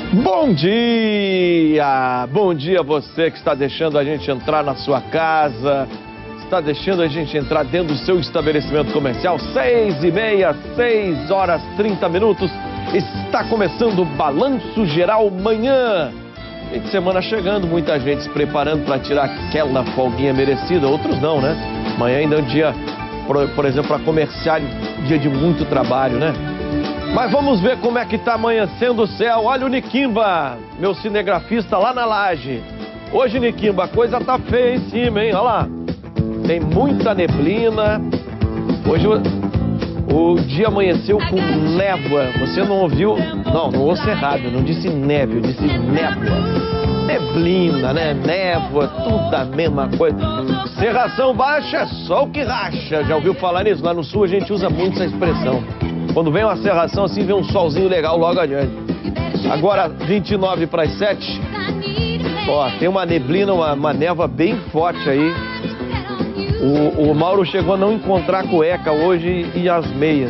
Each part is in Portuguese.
Bom dia! Bom dia a você que está deixando a gente entrar na sua casa, está deixando a gente entrar dentro do seu estabelecimento comercial. 6h30, 6h30. Está começando o Balanço Geral Manhã. Fim de semana chegando, muita gente se preparando para tirar aquela folguinha merecida, outros não, né? Amanhã ainda é um dia, por exemplo, para comerciário, dia de muito trabalho, né? Mas vamos ver como é que tá amanhecendo o céu. Olha o Niquimba, meu cinegrafista lá na laje. Hoje, Niquimba, a coisa tá feia em cima, hein? Olha lá. Tem muita neblina. Hoje o dia amanheceu com névoa. Você não ouviu? Não ouço errado. Eu não disse neve, eu disse névoa. Neblina, né? Névoa, tudo a mesma coisa. Cerração baixa é só o que racha. Já ouviu falar nisso? Lá no sul a gente usa muito essa expressão. Quando vem uma cerração assim, vem um solzinho legal logo adiante. Agora, 29 para as 7. Ó, tem uma neblina, uma névoa bem forte aí. O Mauro chegou a não encontrar a cueca hoje e as meias.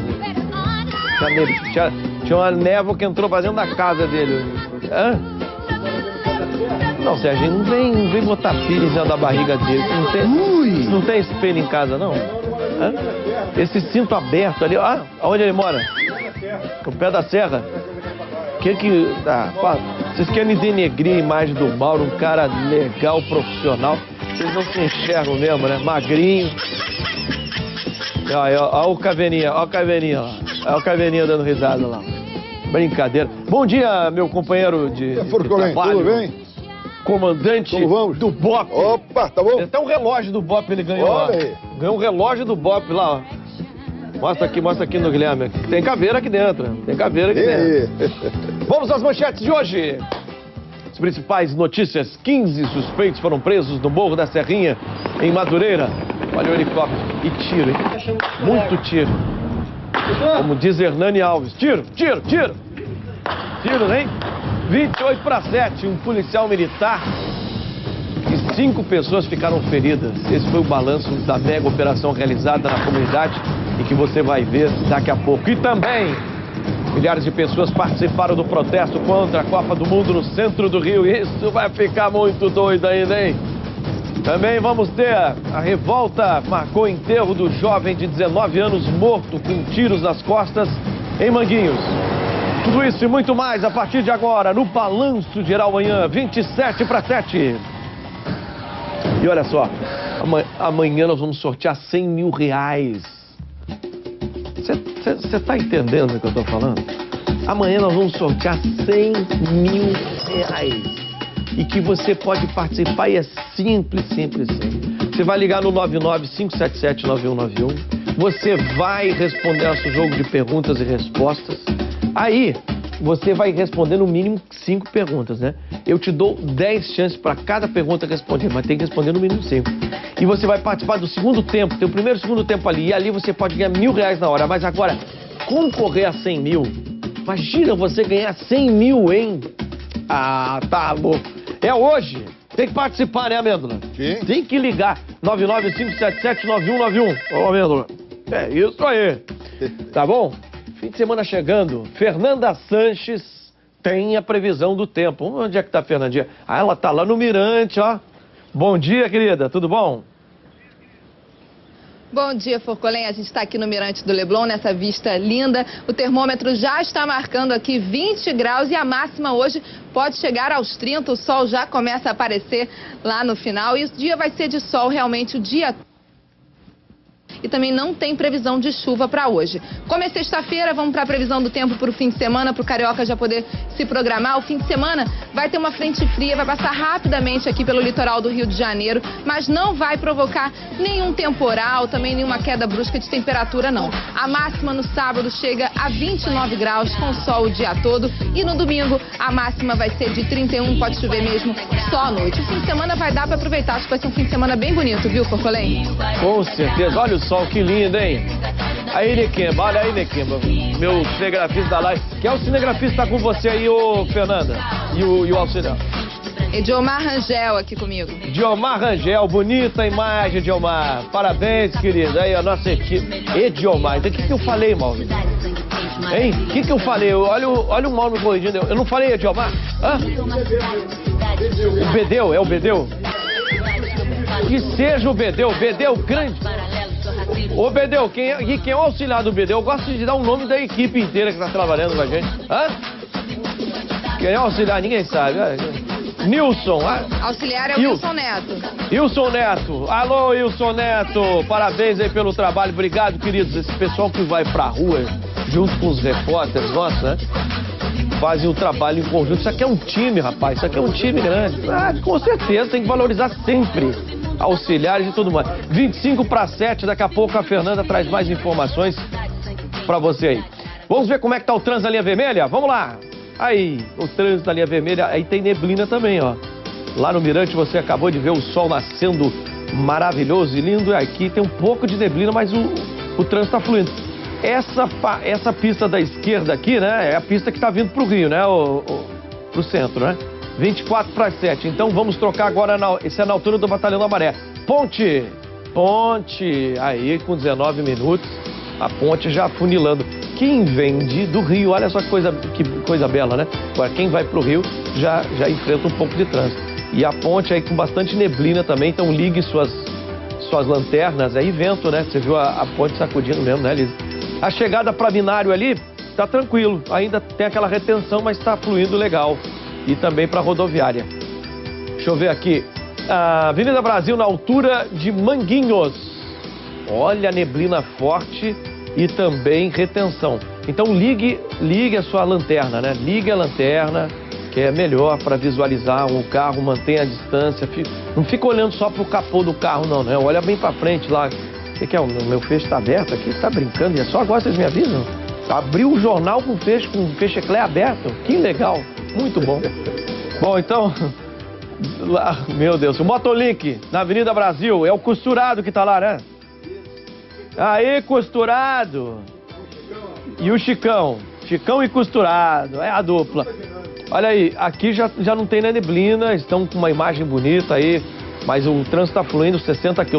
Tinha uma névoa que entrou pra dentro da casa dele. Hã? Não, Sérgio, não vem botar pilha em cima da barriga dele. Não tem espelho em casa, não? Hã? Esse cinto aberto ali, aonde ele mora? No pé da serra. Vocês querem denegrir a imagem do Mauro, um cara legal, profissional. Vocês não se enxergam mesmo, né? Magrinho. Olha o Caveirinha, olha o Caveirinha dando risada lá. Brincadeira. Bom dia, meu companheiro de trabalho. Tudo bem? Comandante do BOP. Opa, tá bom? Até um relógio do BOP ele ganhou lá. Ganhou um relógio do BOP lá, ó. Mostra aqui no Guilherme. Tem caveira aqui dentro. Vamos às manchetes de hoje. As principais notícias: 15 suspeitos foram presos no Morro da Serrinha, em Madureira. Olha o helicóptero. E tiro, hein? Muito tiro. Como diz Hernani Alves. Tiro, hein? 28 para 7, um policial militar e 5 pessoas ficaram feridas. Esse foi o balanço da mega operação realizada na comunidade e que você vai ver daqui a pouco. E também, milhares de pessoas participaram do protesto contra a Copa do Mundo no centro do Rio. Isso vai ficar muito doido ainda, hein? Também vamos ter a revolta, marcou o enterro do jovem de 19 anos morto com tiros nas costas em Manguinhos. Tudo isso e muito mais a partir de agora no Balanço Geral Manhã, 27 para 7. E olha só, amanhã nós vamos sortear 100 mil reais. Você tá entendendo o que eu tô falando? Amanhã nós vamos sortear 100 mil reais. E que você pode participar e é simples. Você vai ligar no 995779191. Você vai responder nosso jogo de perguntas e respostas. Aí, você vai responder no mínimo 5 perguntas, né? Eu te dou 10 chances para cada pergunta responder, mas tem que responder no mínimo 5. E você vai participar do segundo tempo, tem o primeiro e o segundo tempo ali, e ali você pode ganhar 1.000 reais na hora. Mas agora, concorrer a 100 mil, imagina você ganhar 100 mil, hein? Ah, tá bom. É hoje. Tem que participar, né, Amêndola? Sim. Tem que ligar. 995779191. Ô, Amêndola. É isso aí. Tá bom? Fim de semana chegando. Fernanda Sanches tem a previsão do tempo. Onde é que tá a Fernandinha? Ah, ela tá lá no Mirante, ó. Bom dia, querida. Tudo bom? Bom dia, Forcolém. A gente está aqui no Mirante do Leblon, nessa vista linda. O termômetro já está marcando aqui 20 graus e a máxima hoje pode chegar aos 30. O sol já começa a aparecer lá no final e o dia vai ser de sol realmente o dia todo. E também não tem previsão de chuva para hoje. Como é sexta-feira, vamos para a previsão do tempo para o fim de semana, para o Carioca já poder se programar. O fim de semana vai ter uma frente fria, vai passar rapidamente aqui pelo litoral do Rio de Janeiro, mas não vai provocar nenhum temporal, também nenhuma queda brusca de temperatura, não. A máxima no sábado chega a 29 graus, com sol o dia todo. E no domingo, a máxima vai ser de 31, pode chover mesmo só à noite. O fim de semana vai dar para aproveitar, acho que vai ser um fim de semana bem bonito, viu, Forcolém? Com certeza. Olha o sol, que lindo, hein? Aí, Nequimba, olha aí, Nequimba, meu cinegrafista da live. Quem é o cinegrafista que tá com você aí, ô Fernanda? E o auxiliar? Ediomar Rangel aqui comigo. Ediomar Rangel, bonita imagem, Ediomar. Parabéns, querida. Aí a nossa equipe. Ediomar, então o que eu falei, Mauro? Hein? O que eu falei? Olha o mal me corrigindo. Eu não falei, Ediomar? Hã? O Bedeu, é o Bedeu? Que seja o Bedeu grande. Ô Bedeu, quem é o auxiliar do Bedeu? Eu gosto de dar o nome da equipe inteira que está trabalhando com a gente. Hã? Quem é o auxiliar? Ninguém sabe. Nilson. Auxiliar é o Wilson Neto. Wilson Neto. Alô, Wilson Neto. Parabéns aí pelo trabalho. Obrigado, queridos. Esse pessoal que vai pra rua, junto com os repórteres nossos, né? Fazem o trabalho em conjunto. Isso aqui é um time, rapaz. Isso aqui é um time grande. Com certeza, tem que valorizar sempre auxiliares e tudo mais. 6:55, daqui a pouco a Fernanda traz mais informações pra você aí. Vamos ver como é que tá o trânsito da linha vermelha? Vamos lá. Aí, o trânsito da linha vermelha, aí tem neblina também, ó. Lá no Mirante você acabou de ver o sol nascendo maravilhoso e lindo. E aqui tem um pouco de neblina, mas o trânsito tá fluindo. Essa pista da esquerda aqui, né, é a pista que tá vindo pro Rio, né, pro centro, né? 6:54. Então vamos trocar agora, esse é na altura do Batalhão da Maré. Ponte, aí com 19 minutos, a ponte já afunilando. Quem vem do Rio, olha só que coisa bela, né? Agora, quem vai pro Rio já enfrenta um pouco de trânsito. E a ponte aí com bastante neblina também, então ligue suas lanternas, aí vento, né? Você viu a ponte sacudindo mesmo, né, Liz? A chegada para Binário ali, tá tranquilo, ainda tem aquela retenção, mas tá fluindo legal. E também para rodoviária. Deixa eu ver aqui, a Avenida Brasil na altura de Manguinhos. Olha a neblina forte e também retenção. Então ligue a sua lanterna, né? Ligue a lanterna, que é melhor para visualizar o carro, mantenha a distância. Não fica olhando só pro capô do carro, não, né? Olha bem para frente lá. O que é? O meu feixe está aberto aqui? Tá brincando? E é só agora vocês me avisam? Abriu o jornal com feixe eclé aberto? Que legal, muito bom. Bom, então, lá, meu Deus, o Motolink na Avenida Brasil, é o Costurado que tá lá, né? Aí, Costurado. E o Chicão e Costurado, é a dupla. Olha aí, aqui já não tem neblina, estão com uma imagem bonita aí, mas o trânsito está fluindo 60 a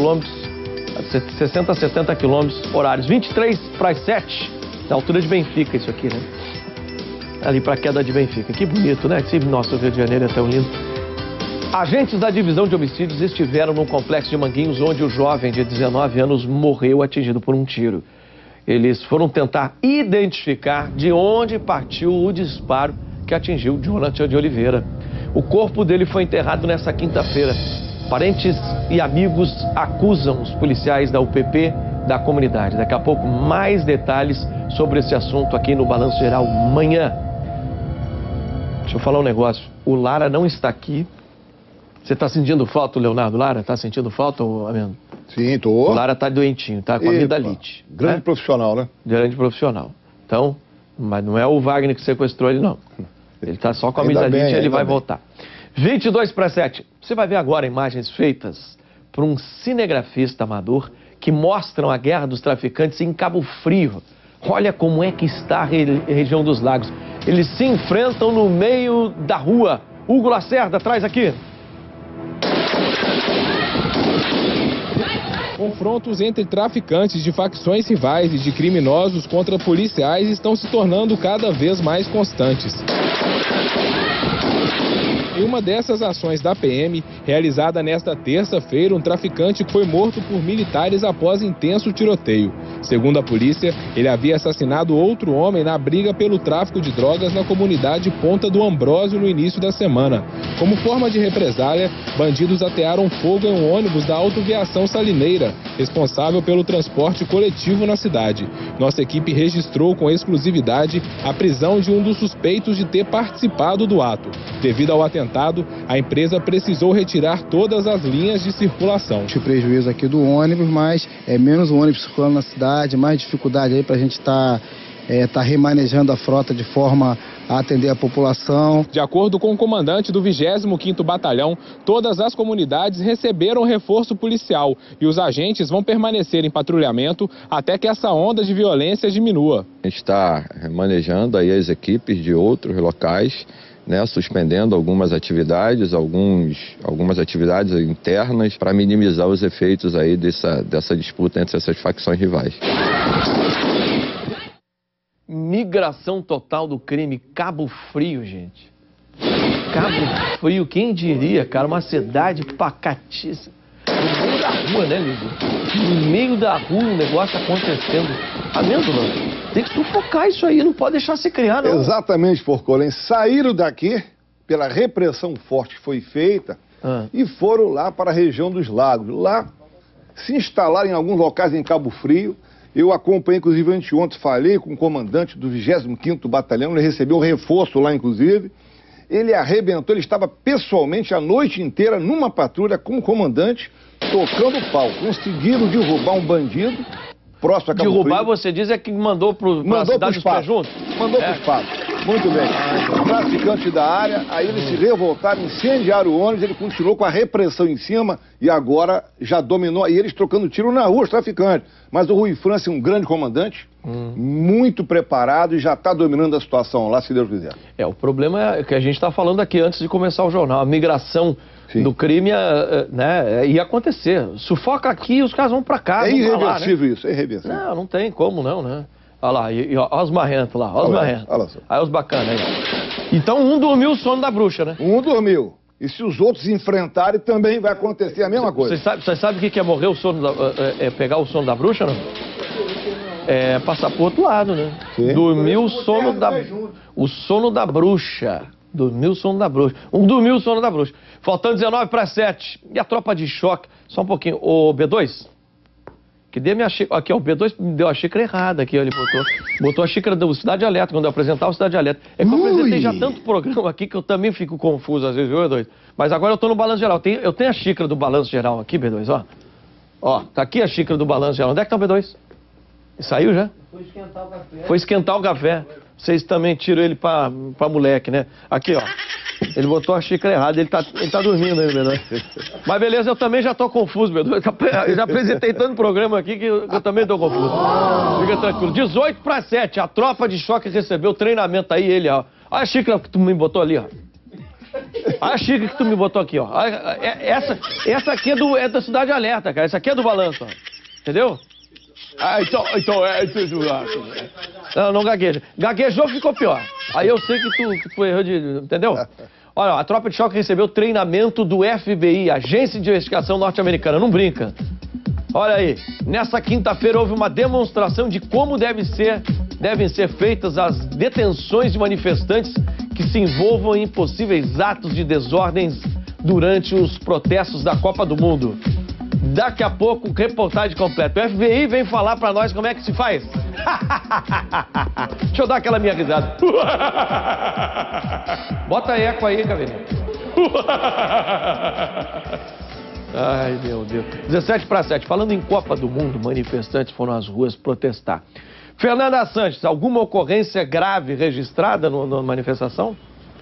70 quilômetros horários. 6:53, na altura de Benfica, isso aqui, né? Ali para a queda de Benfica. Que bonito, né? Nossa, o Rio de Janeiro é tão lindo. Agentes da divisão de homicídios estiveram no complexo de Manguinhos, onde o jovem de 19 anos morreu atingido por um tiro. Eles foram tentar identificar de onde partiu o disparo que atingiu Jonathan de Oliveira. O corpo dele foi enterrado nessa quinta-feira. Parentes e amigos acusam os policiais da UPP da comunidade. Daqui a pouco, mais detalhes sobre esse assunto aqui no Balanço Geral Manhã. Deixa eu falar um negócio. O Lara não está aqui. Você está sentindo falta, Leonardo Lara? Está sentindo falta, Amendo? Sim, tô. O Lara está doentinho, tá com amidalite. Grande profissional, né? Grande profissional. Então, mas não é o Wagner que sequestrou ele, não. Ele está só com amidalite e ele vai voltar. 6:52. Você vai ver agora imagens feitas por um cinegrafista amador que mostram a guerra dos traficantes em Cabo Frio. Olha como é que está a região dos lagos. Eles se enfrentam no meio da rua. Hugo Lacerda, traz aqui. Confrontos entre traficantes de facções rivais e de criminosos contra policiais estão se tornando cada vez mais constantes. Em uma dessas ações da PM, realizada nesta terça-feira, um traficante foi morto por militares após intenso tiroteio. Segundo a polícia, ele havia assassinado outro homem na briga pelo tráfico de drogas na comunidade Ponta do Ambrósio no início da semana. Como forma de represália, bandidos atearam fogo em um ônibus da Autoviação Salineira, responsável pelo transporte coletivo na cidade. Nossa equipe registrou com exclusividade a prisão de um dos suspeitos de ter participado do ato. Devido ao atentado, a empresa precisou retirar todas as linhas de circulação. O prejuízo aqui do ônibus, mas é menos ônibus circulando na cidade, mais dificuldade aí para a gente tá remanejando a frota de forma a atender a população. De acordo com o comandante do 25º Batalhão, todas as comunidades receberam reforço policial e os agentes vão permanecer em patrulhamento até que essa onda de violência diminua. A gente está manejando aí as equipes de outros locais, né, suspendendo algumas atividades atividades internas para minimizar os efeitos aí dessa disputa entre essas facções rivais. migração total do crime. Cabo Frio, gente. Cabo Frio, quem diria, cara? Uma cidade pacatíssima. No meio da rua, né, Ligo? No meio da rua, um negócio acontecendo. Tá vendo, mano? Tem que sufocar isso aí, não pode deixar se criar, não. Exatamente, Porcolém. Saíram daqui pela repressão forte que foi feita e foram lá para a região dos lagos. Lá se instalaram em alguns locais em Cabo Frio. Eu acompanhei, inclusive, anteontem, falei com o comandante do 25º Batalhão, ele recebeu reforço lá, inclusive. Ele arrebentou, ele estava pessoalmente a noite inteira numa patrulha com o comandante, tocando pau. Conseguiram derrubar um bandido próximo a Cabo Frio. Derrubar, você diz, é que mandou para a cidade dos pés juntos? Mandou para o espaço. Muito bem. Traficante da área, aí eles se revoltaram, incendiaram o ônibus, ele continuou com a repressão em cima e agora já dominou. E eles trocando tiro na rua, os traficantes. Mas o Rui França é um grande comandante, muito preparado e já está dominando a situação lá, se Deus quiser. O problema é que a gente está falando aqui antes de começar o jornal. A migração do crime ia acontecer. Sufoca aqui e os caras vão para cá. É irreversível, né? Isso, é irreversível. Não tem como não, né? Olha lá, olha os marrentos lá, olha os marrentos. Olha só. Aí os bacanas aí. Então um dormiu o sono da bruxa, né? Um dormiu. E se os outros enfrentarem, também vai acontecer a mesma coisa. Você sabe o que é morrer o sono pegar o sono da bruxa, não? É passar pro outro lado, né? Sim. Dormiu o sono da bruxa. Dormiu o sono da bruxa. Dormiu o sono da bruxa. Faltando 19 para 7. E a tropa de choque? Só um pouquinho. Ô, B2, que dê minha xícara. Aqui, ó, o B2 me deu a xícara errada aqui, ó, ele botou a xícara do Cidade Alerta, quando eu apresentava o Cidade Alerta. É que eu apresentei já tanto programa aqui que eu também fico confuso às vezes, viu, B2? Mas agora eu tô no Balanço Geral. Eu tenho a xícara do Balanço Geral aqui, B2, ó. Ó, tá aqui a xícara do Balanço Geral. Onde é que tá o B2? Saiu já? Foi esquentar o café. Foi esquentar o café. Vocês também tiram ele pra moleque, né? Aqui, ó. Ele botou a xícara errada, ele tá dormindo aí, B2. Mas beleza, eu também já tô confuso, B2. Eu já apresentei tanto programa aqui que eu também tô confuso. Fica tranquilo. 18 para 7, a tropa de choque recebeu treinamento aí, ele, ó. Olha a xícara que tu me botou ali, ó. Olha a xícara que tu me botou aqui, ó. Essa aqui é da Cidade Alerta, cara. Essa aqui é do Balanço, ó. Entendeu? Não gagueja. Gaguejou, ficou pior. Aí eu sei que tu errou de... Entendeu? Olha, a tropa de choque recebeu treinamento do FBI, Agência de Investigação Norte-Americana. Não brinca. Olha aí, nessa quinta-feira houve uma demonstração de como devem ser feitas as detenções de manifestantes que se envolvam em possíveis atos de desordens durante os protestos da Copa do Mundo. Daqui a pouco, reportagem completa. O FBI vem falar pra nós como é que se faz. Deixa eu dar aquela minha risada. Bota eco aí, Caveirinha. Ai, meu Deus. 17 para 7. Falando em Copa do Mundo, manifestantes foram às ruas protestar. Fernanda Sanches, alguma ocorrência grave registrada na manifestação?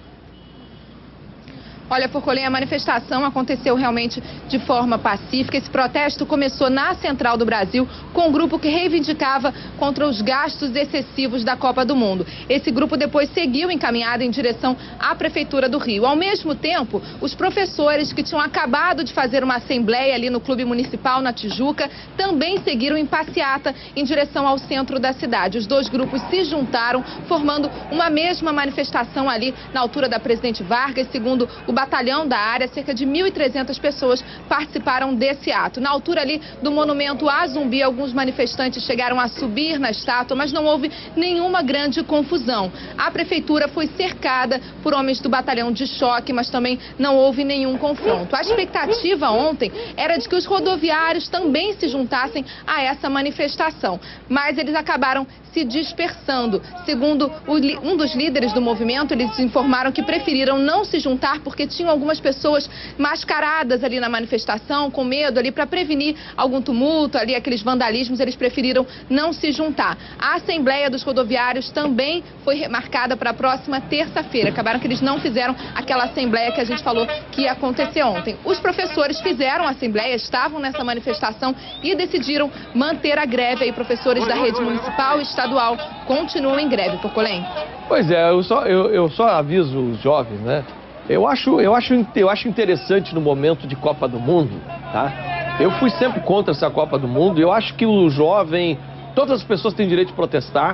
Olha, Porcolém, a manifestação aconteceu realmente de forma pacífica. Esse protesto começou na Central do Brasil com um grupo que reivindicava contra os gastos excessivos da Copa do Mundo. Esse grupo depois seguiu encaminhado em direção à Prefeitura do Rio. Ao mesmo tempo, os professores que tinham acabado de fazer uma assembleia ali no Clube Municipal, na Tijuca, também seguiram em passeata em direção ao centro da cidade. Os dois grupos se juntaram, formando uma mesma manifestação ali na altura da Presidente Vargas, segundo o batalhão da área, cerca de 1.300 pessoas participaram desse ato. Na altura ali do monumento à Zumbi, alguns manifestantes chegaram a subir na estátua, mas não houve nenhuma grande confusão. A prefeitura foi cercada por homens do batalhão de choque, mas também não houve nenhum confronto. A expectativa ontem era de que os rodoviários também se juntassem a essa manifestação, mas eles acabaram se dispersando. Segundo um dos líderes do movimento, eles informaram que preferiram não se juntar porque tinham algumas pessoas mascaradas ali na manifestação, com medo ali para prevenir algum tumulto ali, aqueles vandalismos, eles preferiram não se juntar. A Assembleia dos Rodoviários também foi remarcada para a próxima terça-feira. Acabaram que eles não fizeram aquela assembleia que a gente falou que ia acontecer ontem. Os professores fizeram a assembleia, estavam nessa manifestação e decidiram manter a greve. Aí professores da rede municipal e estadual continuam em greve, Porcolém. Pois é, eu só aviso os jovens, né? Eu acho interessante no momento de Copa do Mundo, tá? Eu fui sempre contra essa Copa do Mundo. Eu acho que o jovem, todas as pessoas têm direito de protestar,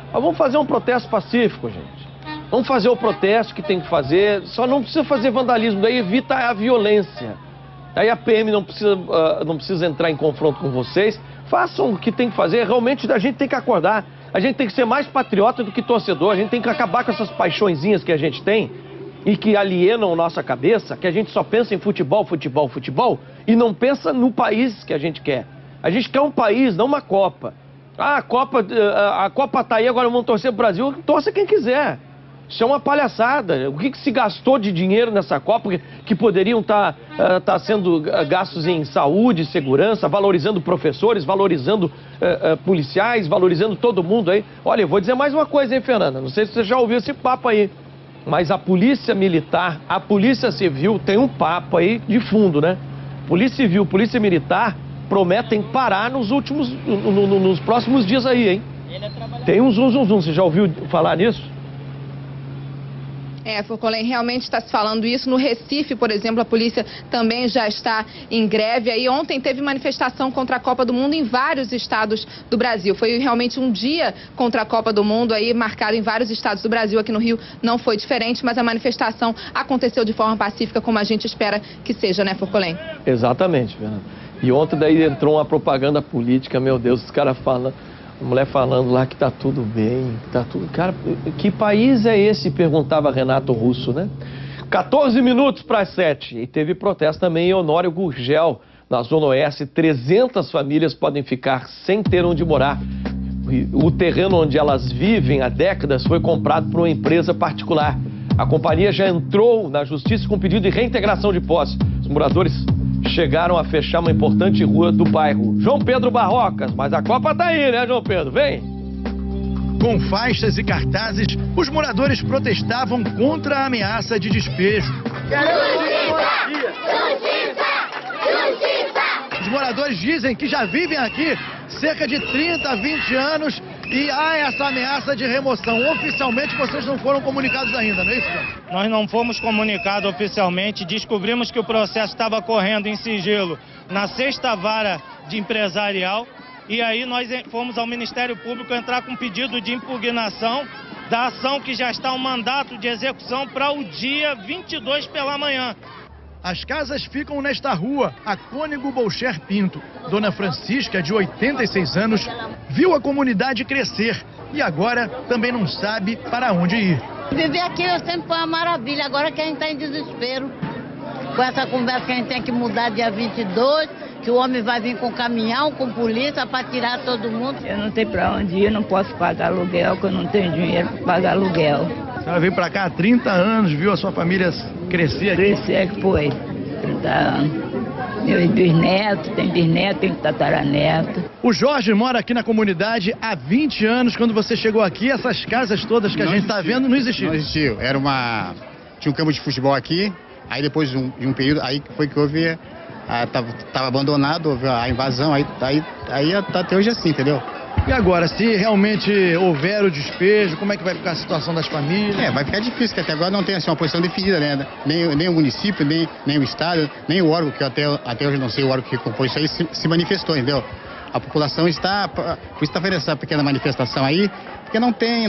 Mas vamos fazer um protesto pacífico, gente. Vamos fazer o protesto que tem que fazer, só não precisa fazer vandalismo, daí evita a violência. Aí a PM não precisa entrar em confronto com vocês. Façam o que tem que fazer, realmente a gente tem que acordar. A gente tem que ser mais patriota do que torcedor, a gente tem que acabar com essas paixõezinhas que a gente tem e que alienam nossa cabeça, que a gente só pensa em futebol, futebol, futebol e não pensa no país que a gente quer. A gente quer um país, não uma Copa. Ah, a Copa tá aí, agora vamos torcer pro Brasil, torça quem quiser. Isso é uma palhaçada. O que se gastou de dinheiro nessa Copa que poderiam estar sendo gastos em saúde, segurança, valorizando professores, valorizando policiais, valorizando todo mundo aí. Olha, eu vou dizer mais uma coisa, hein, Fernanda? Não sei se você já ouviu esse papo aí, mas a Polícia Militar, a Polícia Civil tem um papo aí de fundo, né? Polícia Civil, Polícia Militar prometem parar nos próximos dias aí, hein? Tem um zum. Você já ouviu falar nisso? Forcolém, realmente está se falando isso. No Recife, por exemplo, a polícia também já está em greve. Aí ontem teve manifestação contra a Copa do Mundo em vários estados do Brasil. Foi realmente um dia contra a Copa do Mundo aí marcado em vários estados do Brasil. Aqui no Rio não foi diferente, mas a manifestação aconteceu de forma pacífica, como a gente espera que seja, né, Forcolém? Exatamente, Fernanda. E ontem daí entrou uma propaganda política, meu Deus, os caras falam... A mulher falando lá que tá tudo bem, que tá tudo... Cara, que país é esse? Perguntava Renato Russo, né? 14 minutos para as 7. E teve protesto também em Honório Gurgel, na Zona Oeste. 300 famílias podem ficar sem ter onde morar. O terreno onde elas vivem há décadas foi comprado por uma empresa particular. A companhia já entrou na justiça com pedido de reintegração de posse. Os moradores chegaram a fechar uma importante rua do bairro João Pedro Barrocas, mas a Copa tá aí, né, João Pedro? Vem! Com faixas e cartazes, os moradores protestavam contra a ameaça de despejo. Os moradores dizem que já vivem aqui cerca de 30 a 20 anos e há essa ameaça de remoção. Oficialmente vocês não foram comunicados ainda, não é isso? Nós não fomos comunicados oficialmente, descobrimos que o processo estava correndo em sigilo na 6ª Vara de Empresarial e aí nós fomos ao Ministério Público entrar com pedido de impugnação da ação que já está um mandato de execução para o dia 22 pela manhã. As casas ficam nesta rua, a Cônego Bolcher Pinto. Dona Francisca, de 86 anos, viu a comunidade crescer e agora também não sabe para onde ir. Viver aqui sempre foi uma maravilha, agora que a gente está em desespero. Com essa conversa que a gente tem que mudar dia 22, que o homem vai vir com caminhão, com polícia para tirar todo mundo. Eu não tenho para onde ir, não posso pagar aluguel, que eu não tenho dinheiro para pagar aluguel. Ela veio para cá há 30 anos, viu a sua família crescer aqui? Crescer que foi, 30 anos. Meus bisnetos, tem bisneto, tem tataraneto. O Jorge mora aqui na comunidade há 20 anos. Quando você chegou aqui, essas casas todas que a gente está vendo não existiam. Não existiu. Tinha um campo de futebol aqui, aí depois de um período, aí foi que houve... Estava abandonado, houve a invasão, aí tá até hoje assim, entendeu? E agora, se realmente houver o despejo, como é que vai ficar a situação das famílias? Vai ficar difícil, porque até agora não tem assim, uma posição definida, né? Nem o município, nem o estado, nem o órgão, que até hoje não sei o órgão que compôs isso aí, se manifestou, entendeu? A população está... Por isso está fazendo essa pequena manifestação aí, porque não tem...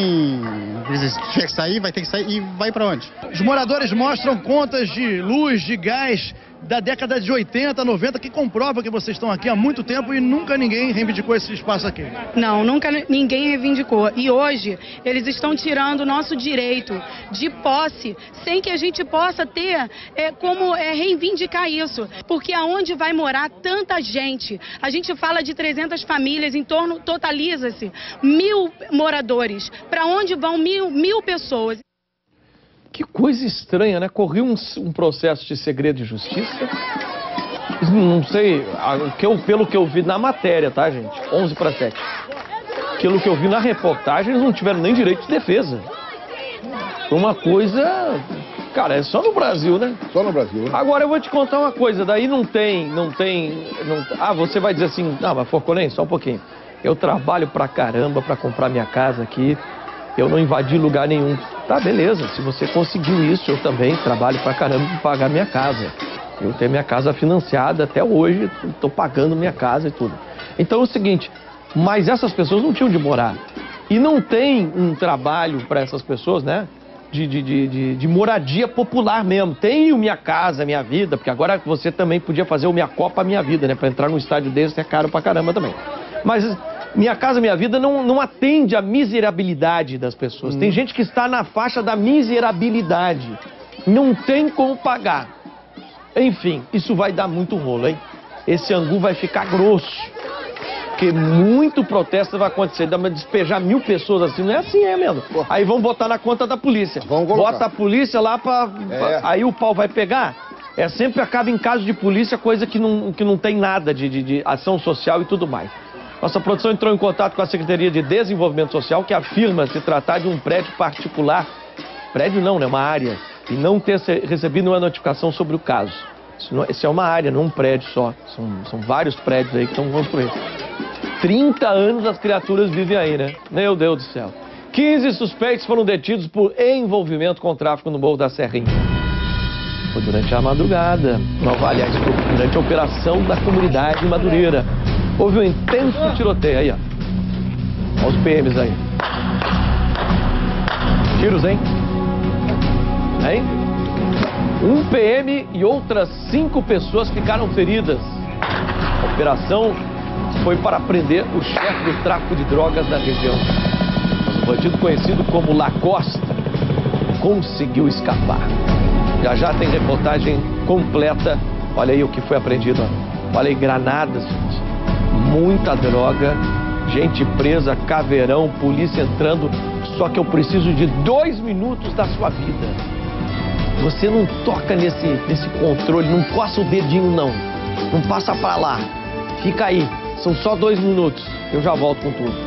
Se tiver que sair, vai ter que sair e vai para onde? Os moradores mostram contas de luz, de gás da década de 80, 90, que comprova que vocês estão aqui há muito tempo e nunca ninguém reivindicou esse espaço aqui. Não, nunca ninguém reivindicou. E hoje eles estão tirando o nosso direito de posse sem que a gente possa ter como reivindicar isso. Porque aonde vai morar tanta gente? A gente fala de 300 famílias, em torno, totaliza-se 1.000 moradores. Para onde vão 1.000 pessoas? Que coisa estranha, né? Correu um processo de segredo de justiça. Não sei, pelo que eu vi na matéria, tá, gente? 11 para 7. Pelo que eu vi na reportagem, eles não tiveram nem direito de defesa. Foi uma coisa... Cara, é só no Brasil, né? Só no Brasil, né? Agora eu vou te contar uma coisa, daí não tem... Ah, você vai dizer assim, não, mas Forcolém, só um pouquinho. Eu trabalho pra caramba pra comprar minha casa aqui, eu não invadi lugar nenhum. Tá, beleza, se você conseguiu isso, eu também trabalho pra caramba pra pagar minha casa. Eu tenho minha casa financiada até hoje, tô pagando minha casa e tudo. Então é o seguinte, mas essas pessoas não tinham de morar. E não tem um trabalho para essas pessoas, né? De moradia popular mesmo. Tem o Minha Casa, Minha Vida, porque agora você também podia fazer o Minha Copa, Minha Vida, né? Para entrar num estádio desse é caro pra caramba também. Mas Minha Casa, Minha Vida não atende à miserabilidade das pessoas. Tem gente que está na faixa da miserabilidade. Não tem como pagar. Enfim, isso vai dar muito rolo, hein? Esse angu vai ficar grosso. Porque muito protesto vai acontecer, dá pra despejar 1000 pessoas assim, não é assim, é mesmo. Aí vão botar na conta da polícia. Bota a polícia lá aí o pau vai pegar. Sempre acaba em caso de polícia, coisa que não tem nada de ação social e tudo mais. Nossa produção entrou em contato com a Secretaria de Desenvolvimento Social, que afirma se tratar de um prédio particular. Prédio não, né? Uma área. E não ter recebido uma notificação sobre o caso. Isso é uma área, não um prédio só. São vários prédios aí que estão construídos. 30 anos as criaturas vivem aí, né? Meu Deus do céu. 15 suspeitos foram detidos por envolvimento com tráfico no Morro da Serrinha. Foi durante a madrugada. Aliás, durante a operação da comunidade de Madureira. Houve um intenso tiroteio aí, ó. Olha os PMs aí. Tiros, hein? Hein? Um PM e outras 5 pessoas ficaram feridas. A operação foi para prender o chefe do tráfico de drogas da região. O bandido conhecido como Lacosta conseguiu escapar. Já tem reportagem completa. Olha aí o que foi apreendido. Olha aí, granadas, gente. Muita droga, gente presa, caveirão, polícia entrando. Só que eu preciso de 2 minutos da sua vida. Você não toca nesse controle, não coça o dedinho não. Não passa pra lá. Fica aí. São só 2 minutos. Eu já volto com tudo.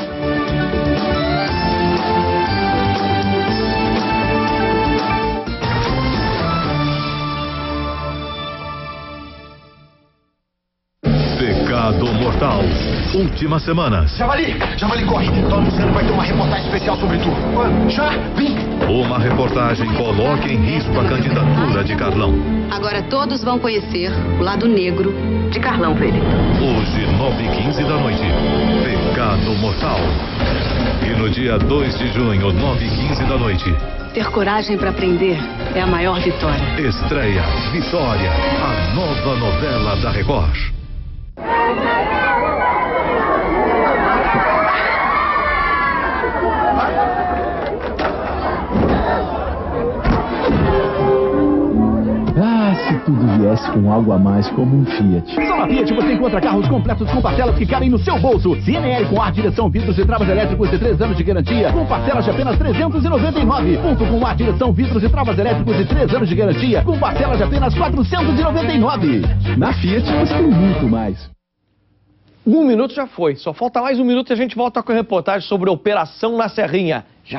Pecado Mortal. Últimas semanas. Javali, corre. Tô anunciando que vai ter uma reportagem especial sobre tu. Quando? Já? Vim. Uma reportagem coloca em risco a candidatura de Carlão. Agora todos vão conhecer o lado negro de Carlão Pereira. Hoje, 9h15 da noite. Pecado Mortal. E no dia 2 de junho, 9h15 da noite. Ter coragem para aprender é a maior vitória. Estreia Vitória, a nova novela da Record. Se tudo viesse com algo a mais como um Fiat. Só na Fiat você encontra carros completos com parcelas que cabem no seu bolso. CNL com ar, direção, vidros e travas elétricos de 3 anos de garantia, com parcelas de apenas R$ 399. Ponto com ar, direção, vidros e travas elétricos de 3 anos de garantia, com parcelas de apenas R$ 499. Na Fiat você tem muito mais. 1 minuto já foi. Só falta mais 1 minuto e a gente volta com a reportagem sobre a Operação na Serrinha. Já.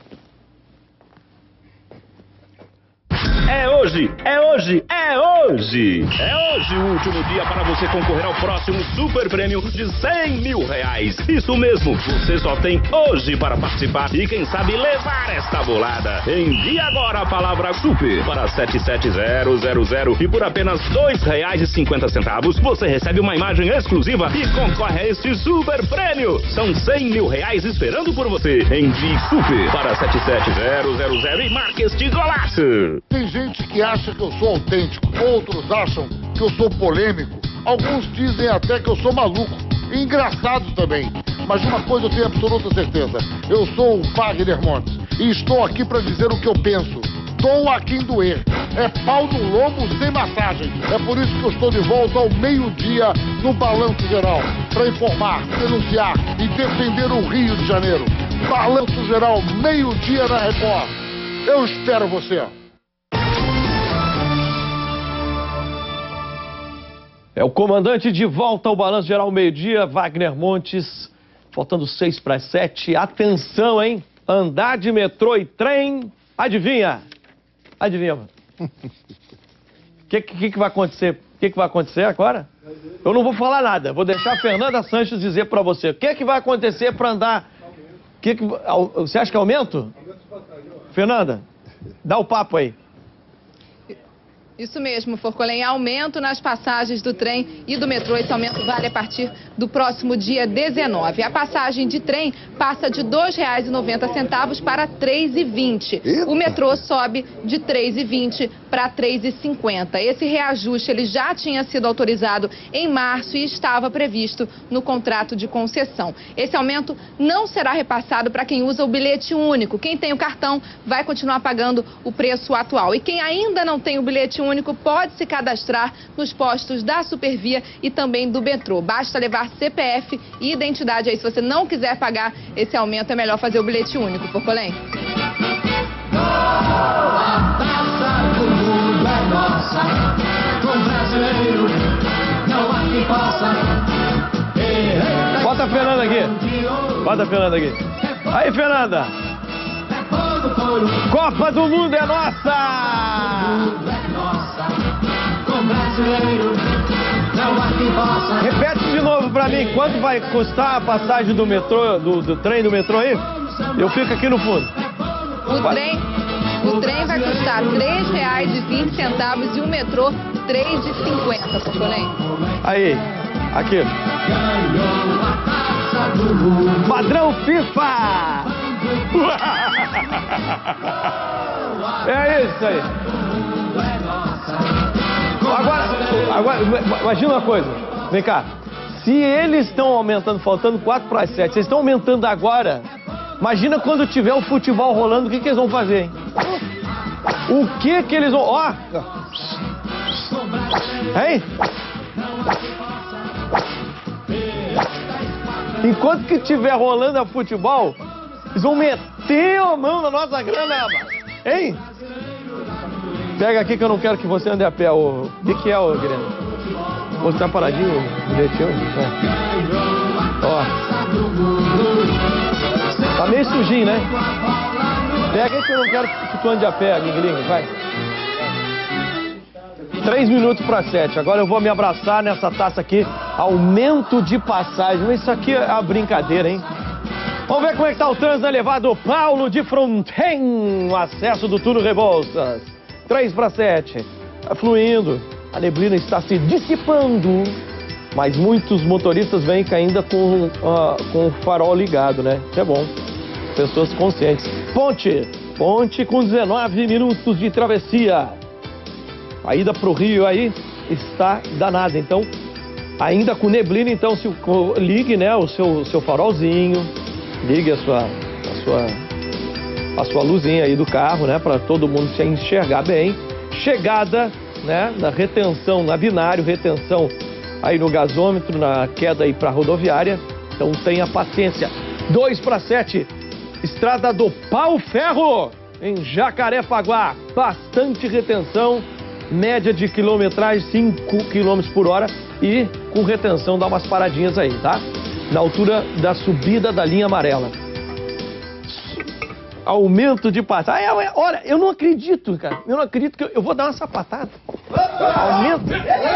É hoje o último dia para você concorrer ao próximo super prêmio de R$100 mil. Isso mesmo, você só tem hoje para participar e quem sabe levar esta bolada. Envie agora a palavra super para 77000 e por apenas R$2,50 você recebe uma imagem exclusiva e concorre a este super prêmio. São R$100 mil esperando por você. Envie super para 77000 e marque este golaço. Tem gente que acha que eu sou autêntico, outros acham que eu sou polêmico, alguns dizem até que eu sou maluco e engraçado também. Mas de uma coisa eu tenho absoluta certeza, eu sou o Wagner Montes e estou aqui para dizer o que eu penso. Doa a quem doer, é pau no lombo sem massagem. É por isso que eu estou de volta ao meio-dia no Balanço Geral, para informar, denunciar e defender o Rio de Janeiro. Balanço Geral, meio-dia na Record. Eu espero você. É o comandante de volta ao Balanço Geral meio-dia, Wagner Montes. Faltando 6 para as 7. Atenção, hein? Andar de metrô e trem. Adivinha? Mano. O que vai acontecer? O que vai acontecer agora? Eu não vou falar nada. Vou deixar a Fernanda Sanches dizer para você. O que vai acontecer para andar? Você acha que é aumento? Fernanda, dá o papo aí. Isso mesmo, Forcolém, aumento nas passagens do trem e do metrô. Esse aumento vale a partir do próximo dia 19. A passagem de trem passa de R$ 2,90 para R$ 3,20. O metrô sobe de R$ 3,20 para R$ 3,50. Esse reajuste ele já tinha sido autorizado em março e estava previsto no contrato de concessão. Esse aumento não será repassado para quem usa o bilhete único. Quem tem o cartão vai continuar pagando o preço atual. E quem ainda não tem o bilhete único pode se cadastrar nos postos da Supervia e também do metrô. Basta levar CPF e identidade aí. Se você não quiser pagar esse aumento, é melhor fazer o bilhete único, Forcolém. A taça do mundo é nossa, com brasileiro não há quem possa. Bota a Fernanda aqui. Bota a Fernanda aqui. Aí, Fernanda. Copa do Mundo é nossa! Repete de novo pra mim, quanto vai custar a passagem do metrô, do trem do metrô aí? Eu fico aqui no fundo. O trem vai custar R$ 3,20 e o metrô R$ 3,50, Forcolém. Aí, aqui. Padrão FIFA! É isso aí. Agora, imagina uma coisa. Vem cá. Se eles estão aumentando, faltando 4 para as 7, vocês estão aumentando agora. Imagina quando tiver o futebol rolando, o que eles vão fazer, hein? O que eles vão... Ó! Hein? Enquanto que tiver rolando a futebol, eles vão meter a mão na nossa grana, hein? Pega aqui que eu não quero que você ande a pé. O que é, ô Guilherme? Você tá paradinho, direitinho? Ó. Tá meio sujinho, né? Pega aí que eu não quero que tu ande a pé, Guilherme, vai. 3 minutos para 7. Agora eu vou me abraçar nessa taça aqui. Aumento de passagem. Isso aqui é a brincadeira, hein? Vamos ver como é que tá o trânsito na elevado Paulo de Fronten. O acesso do túnel Rebouças. 3 para 7. Tá fluindo. A neblina está se dissipando. Mas muitos motoristas vêm ainda com o farol ligado, né? Isso é bom. Pessoas conscientes. Ponte com 19 minutos de travessia. A ida para o Rio aí está danada. Então, ainda com neblina, então ligue, né, o seu farolzinho. Ligue a sua luzinha aí do carro, né, para todo mundo se enxergar bem. Chegada, né, na retenção, na binário, retenção aí no gasômetro, na queda aí para a rodoviária. Então tenha paciência. 2 para 7, estrada do Pau Ferro, em Jacarepaguá. Bastante retenção, média de quilometragem 5 km por hora e com retenção dá umas paradinhas aí, tá? Na altura da subida da linha amarela. Aumento de passagem. Olha, eu não acredito, cara. Eu não acredito que eu vou dar uma sapatada. Aumento.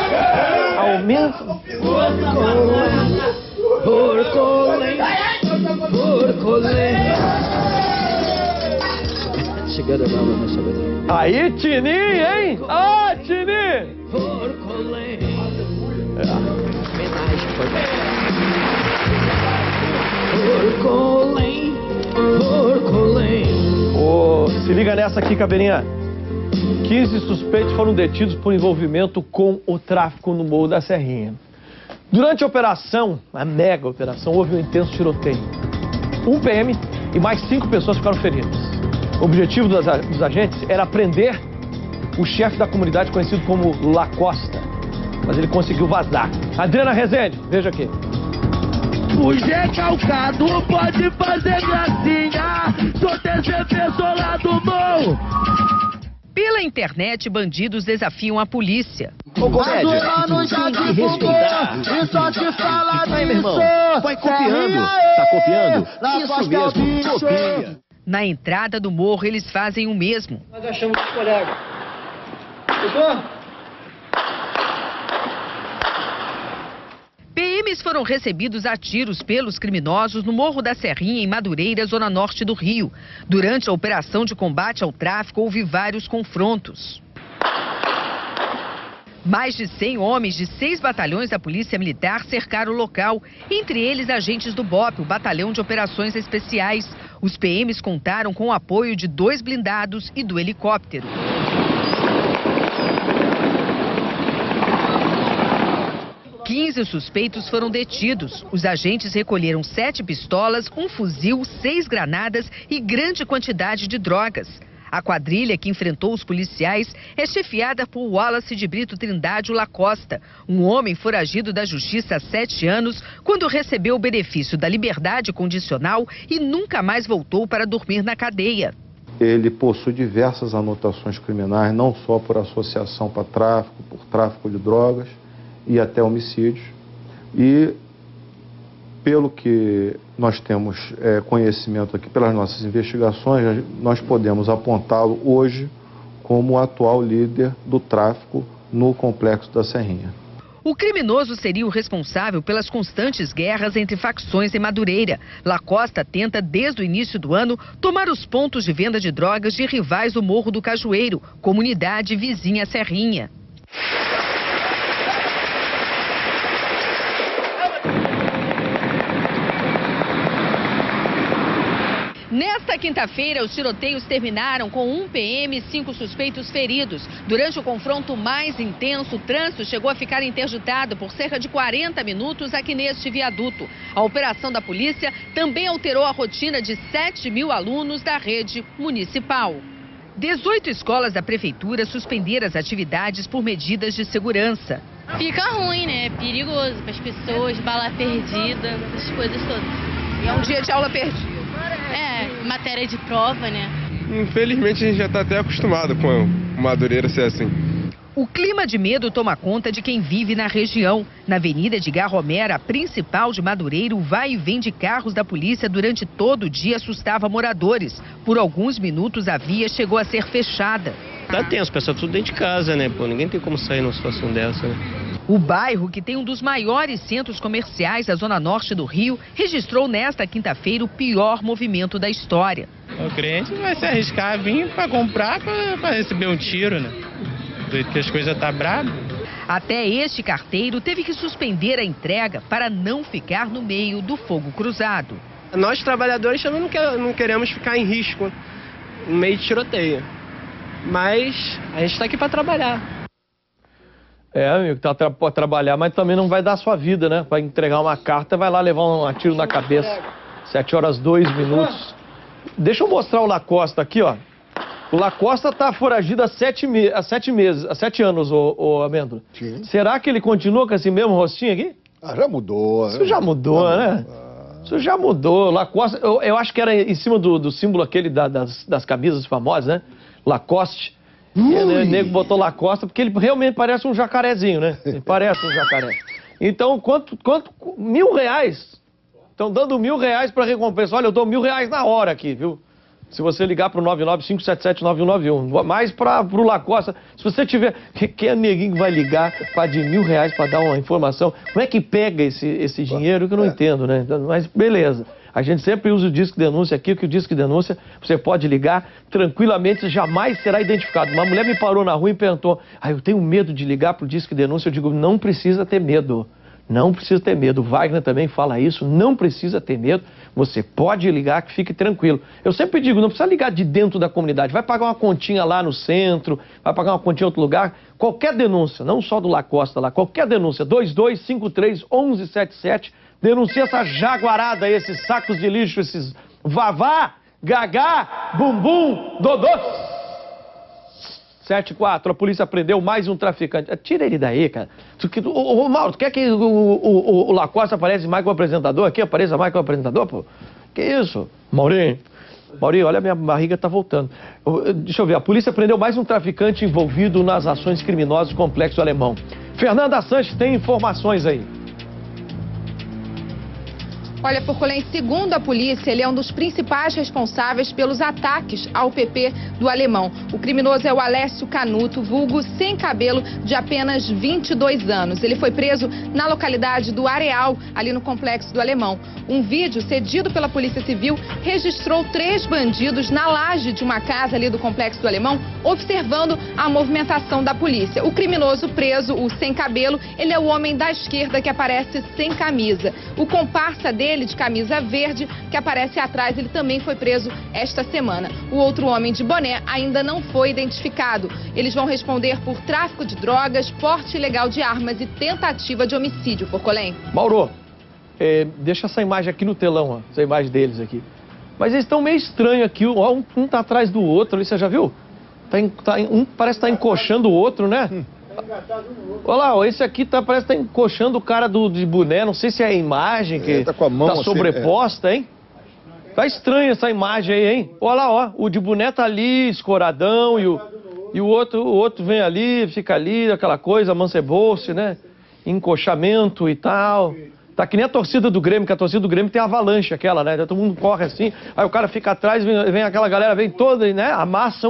Aí, Tini, hein? Ó, Tini! Se liga nessa aqui, Caveirinha. 15 suspeitos foram detidos por envolvimento com o tráfico no Morro da Serrinha. Durante a operação, a mega operação, houve um intenso tiroteio. Um PM e mais 5 pessoas ficaram feridas. O objetivo dos agentes era prender o chefe da comunidade conhecido como Lacosta. Mas ele conseguiu vazar. Adriana Rezende, veja aqui. O recalcado pode fazer gracinha, sou TCP, sou lá do morro. Pela internet, bandidos desafiam a polícia. Ô, comédia, tem que respeitar. E só te falar aí, meu irmão, vai copiando. Tá copiando? Isso mesmo, copia. Na entrada do morro, eles fazem o mesmo. Nós achamos os colegas. Chegou? PMs foram recebidos a tiros pelos criminosos no Morro da Serrinha, em Madureira, zona norte do Rio. Durante a operação de combate ao tráfico, houve vários confrontos. Mais de 100 homens de 6 batalhões da Polícia Militar cercaram o local, entre eles agentes do BOP, o Batalhão de Operações Especiais. Os PMs contaram com o apoio de 2 blindados e do helicóptero. Os suspeitos foram detidos. Os agentes recolheram 7 pistolas, um fuzil, 6 granadas e grande quantidade de drogas. A quadrilha que enfrentou os policiais é chefiada por Wallace de Brito Trindade Lacosta, um homem foragido da justiça há 7 anos, quando recebeu o benefício da liberdade condicional e nunca mais voltou para dormir na cadeia. Ele possui diversas anotações criminais, não só por associação para tráfico, por tráfico de drogas e até homicídios. E, pelo que nós temos conhecimento aqui, pelas nossas investigações, nós podemos apontá-lo hoje como o atual líder do tráfico no Complexo da Serrinha. O criminoso seria o responsável pelas constantes guerras entre facções em Madureira. Lacosta tenta, desde o início do ano, tomar os pontos de venda de drogas de rivais do Morro do Cajueiro, comunidade vizinha à Serrinha. Nesta quinta-feira, os tiroteios terminaram com 1 PM e 5 suspeitos feridos. Durante o confronto mais intenso, o trânsito chegou a ficar interditado por cerca de 40 minutos aqui neste viaduto. A operação da polícia também alterou a rotina de 7.000 alunos da rede municipal. 18 escolas da prefeitura suspenderam as atividades por medidas de segurança. Fica ruim, né? É perigoso para as pessoas, bala perdida, essas coisas todas. E é um dia de aula perdido. Matéria de prova, né? Infelizmente a gente já está até acostumado com Madureira ser assim. O clima de medo toma conta de quem vive na região. Na Avenida Edgar Romero, a principal de Madureira, o vai e vem de carros da polícia durante todo o dia assustava moradores. Por alguns minutos a via chegou a ser fechada. Tá tenso, pessoal, tudo dentro de casa, né? Pô, ninguém tem como sair numa situação dessa, né? O bairro, que tem um dos maiores centros comerciais da zona norte do Rio, registrou nesta quinta-feira o pior movimento da história. O cliente vai se arriscar a vir para comprar para receber um tiro, né? Do jeito que as coisas tá brabo. Até este carteiro teve que suspender a entrega para não ficar no meio do fogo cruzado. Nós, trabalhadores, também não queremos ficar em risco no meio de tiroteio. Mas a gente está aqui para trabalhar. Amigo, pode trabalhar, mas também não vai dar a sua vida, né? Vai entregar uma carta, vai lá levar um tiro na cabeça. 7h02. Deixa eu mostrar o Lacosta aqui, ó. O Lacosta tá foragido há 7 anos, ô Amêndola. Sim. Será que ele continua com esse mesmo rostinho aqui? Já mudou. Isso já mudou, né? Isso já mudou. Lacoste, eu acho que era em cima do símbolo aquele das camisas famosas, né? Lacoste. E o nego botou Lacosta porque ele realmente parece um jacarezinho, né? Ele parece um jacaré. Então, quanto R$1.000? Estão dando R$1.000 para recompensa. Olha, eu dou R$1.000 na hora aqui, viu? Se você ligar para o 995779191. Mais para o Lacosta. Se você tiver... Quem é neguinho que vai ligar para de R$1.000 para dar uma informação? Como é que pega esse dinheiro que eu não entendo, né? Mas beleza. A gente sempre usa o Disque Denúncia aqui, que o Disque Denúncia você pode ligar tranquilamente, jamais será identificado. Uma mulher me parou na rua e perguntou, eu tenho medo de ligar para o Disque Denúncia. Eu digo, não precisa ter medo. Não precisa ter medo. O Wagner também fala isso, não precisa ter medo. Você pode ligar, que fique tranquilo. Eu sempre digo, não precisa ligar de dentro da comunidade. Vai pagar uma continha lá no centro, vai pagar uma continha em outro lugar. Qualquer denúncia, não só do Lacosta lá, qualquer denúncia, 2253-1177. Denuncia essa jaguarada, esses sacos de lixo, esses vavá, gagá, bumbum, dodô. 7-4, a polícia prendeu mais um traficante. Tira ele daí, cara. Ô, Mauro, tu quer que o Lacosta apareça mais que o apresentador aqui? Apareça mais que o apresentador, pô? Que isso? Maurinho, olha, minha barriga tá voltando. Deixa eu ver, a polícia prendeu mais um traficante envolvido nas ações criminosas do Complexo Alemão. Fernanda Sanches tem informações aí. Olha, Furcolém, segundo a polícia, ele é um dos principais responsáveis pelos ataques ao PP do Alemão. O criminoso é o Alessio Canuto, vulgo sem cabelo, de apenas 22 anos. Ele foi preso na localidade do Areal, ali no Complexo do Alemão. Um vídeo cedido pela Polícia Civil registrou 3 bandidos na laje de uma casa ali do Complexo do Alemão, observando a movimentação da polícia. O criminoso preso, o sem cabelo, ele é o homem da esquerda que aparece sem camisa. O comparsa dele, de camisa verde, que aparece atrás, ele também foi preso esta semana. O outro homem de boné ainda não foi identificado. Eles vão responder por tráfico de drogas, porte ilegal de armas e tentativa de homicídio, Furcolém. Mauro, deixa essa imagem aqui no telão, ó, essa imagem deles aqui. Mas eles estão meio estranhos aqui, ó, um tá atrás do outro, ali, você já viu? Um parece estar encoxando o outro, né? Olha lá, ó, esse aqui parece estar encoxando o cara de boné, não sei se é a imagem que tá com a mão tá sobreposta, hein? Tá estranha essa imagem aí, hein? Olha lá, ó, o de boné tá ali, escoradão, e o outro vem ali, fica ali, aquela coisa, mancebou-se, né? Encoxamento e tal. Tá que nem a torcida do Grêmio, que a torcida do Grêmio tem avalanche aquela, né? Todo mundo corre assim, aí o cara fica atrás, vem aquela galera, vem toda, né? Amassa.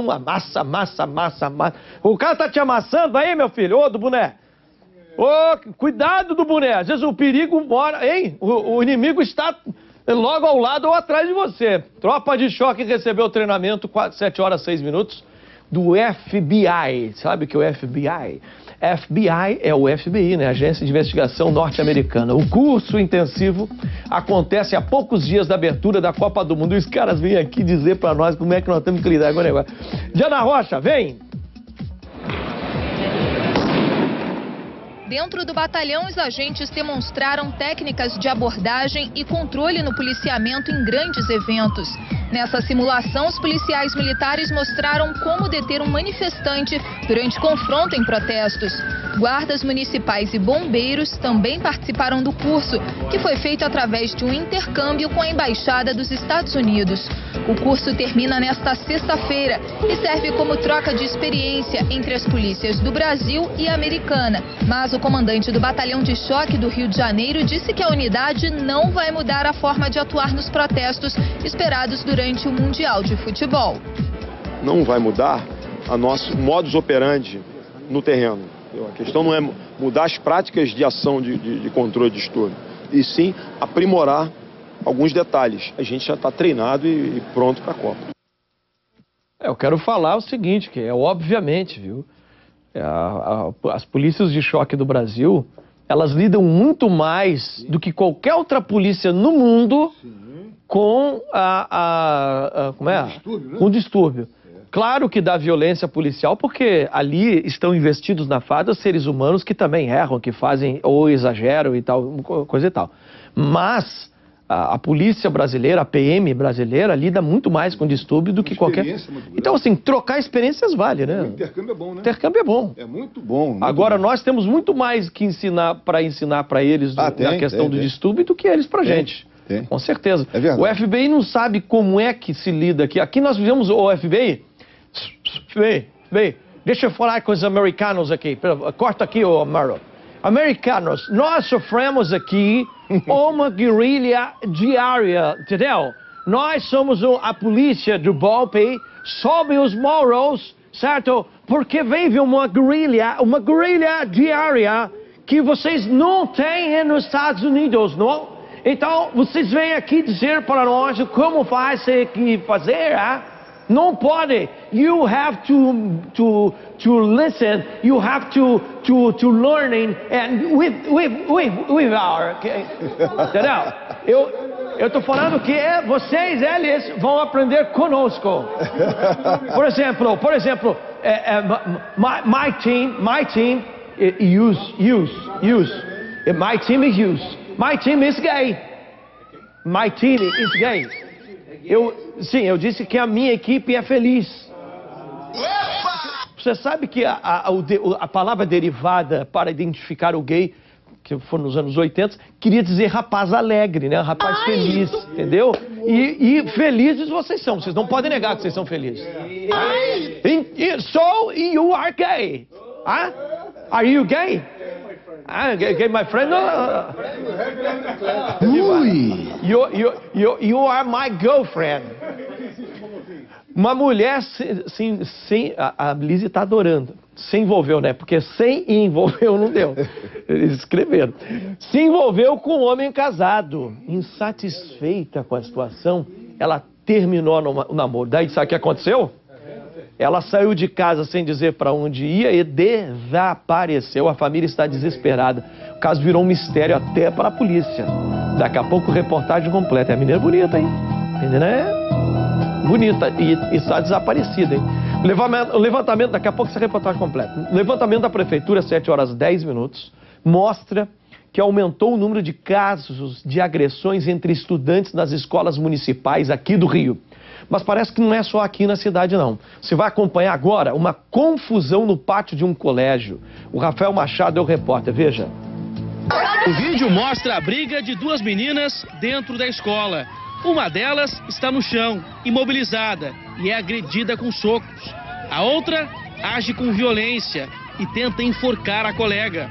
O cara tá te amassando aí, meu filho, ô, do boné. Ô, cuidado do boné, às vezes o perigo mora, hein? O inimigo está logo ao lado ou atrás de você. Tropa de choque recebeu o treinamento 7 horas 6 minutos do FBI. Sabe o que é o FBI? FBI é o FBI, né? Agência de Investigação Norte-Americana. O curso intensivo acontece há poucos dias da abertura da Copa do Mundo. E os caras vêm aqui dizer pra nós como é que nós temos que lidar com o negócio. Diana Rocha, vem! Dentro do batalhão, os agentes demonstraram técnicas de abordagem e controle no policiamento em grandes eventos. Nessa simulação, os policiais militares mostraram como deter um manifestante durante confronto em protestos. Guardas municipais e bombeiros também participaram do curso, que foi feito através de um intercâmbio com a Embaixada dos Estados Unidos. O curso termina nesta sexta-feira e serve como troca de experiência entre as polícias do Brasil e americana. Mas o comandante do Batalhão de Choque do Rio de Janeiro disse que a unidade não vai mudar a forma de atuar nos protestos esperados durante o Mundial de Futebol. Não vai mudar a nosso modus operandi no terreno. A questão não é mudar as práticas de ação de controle de distúrbio, e sim aprimorar alguns detalhes. A gente já está treinado e pronto para a Copa. Eu quero falar o seguinte, que é obviamente, viu? As polícias de choque do Brasil, elas lidam muito mais do que qualquer outra polícia no mundo com com distúrbio. Claro que dá violência policial, porque ali estão investidos na farda seres humanos que também erram, que fazem ou exageram e tal, coisa e tal. Mas a polícia brasileira, a PM brasileira, lida muito mais com distúrbio do que qualquer... Então, assim, trocar experiências vale, né? O intercâmbio é bom, né? Intercâmbio é bom. É muito bom. Agora, nós temos muito mais que ensinar para eles na questão do distúrbio do que eles pra gente. Com certeza. É verdade. O FBI não sabe como é que se lida aqui. Aqui nós vivemos o FBI... Deixa eu falar com os americanos aqui. Corta aqui, ô Amaro. Americanos, nós sofremos aqui uma guerrilha diária, entendeu? Nós somos a polícia do golpe sob os morros, certo? Porque vive uma guerrilha diária que vocês não têm nos Estados Unidos, não? Então, vocês vêm aqui dizer para nós como faz que fazer, Não pode. You have to listen. You have to learning and with our. Entendeu? Eu tô falando que eles vão aprender conosco. Por exemplo, my team use. My team is use. My team is gay. My team is gay. Eu disse que a minha equipe é feliz. Você sabe que a palavra derivada para identificar o gay, que foi nos anos 80, queria dizer rapaz alegre, né? Rapaz feliz, entendeu? E felizes vocês não podem negar que vocês são felizes. So you are gay. Are you gay? I gave my friend. You are my girlfriend. Uma mulher a Lizzie tá adorando. Se envolveu, né? Porque sem e envolveu não deu. Eles escreveram. Se envolveu com um homem casado. Insatisfeita com a situação, ela terminou o namoro. Daí sabe o que aconteceu? Ela saiu de casa sem dizer para onde ia e desapareceu. A família está desesperada. O caso virou um mistério até para a polícia. Daqui a pouco, reportagem completa. É a menina bonita, hein? A menina é bonita e está desaparecida, hein? O levantamento, daqui a pouco essa reportagem completa. O levantamento da prefeitura, 7h10, mostra que aumentou o número de casos de agressões entre estudantes nas escolas municipais aqui do Rio. Mas parece que não é só aqui na cidade, não. Você vai acompanhar agora uma confusão no pátio de um colégio. O Rafael Machado é o repórter, veja. O vídeo mostra a briga de duas meninas dentro da escola. Uma delas está no chão, imobilizada, e é agredida com socos. A outra age com violência e tenta enforcar a colega.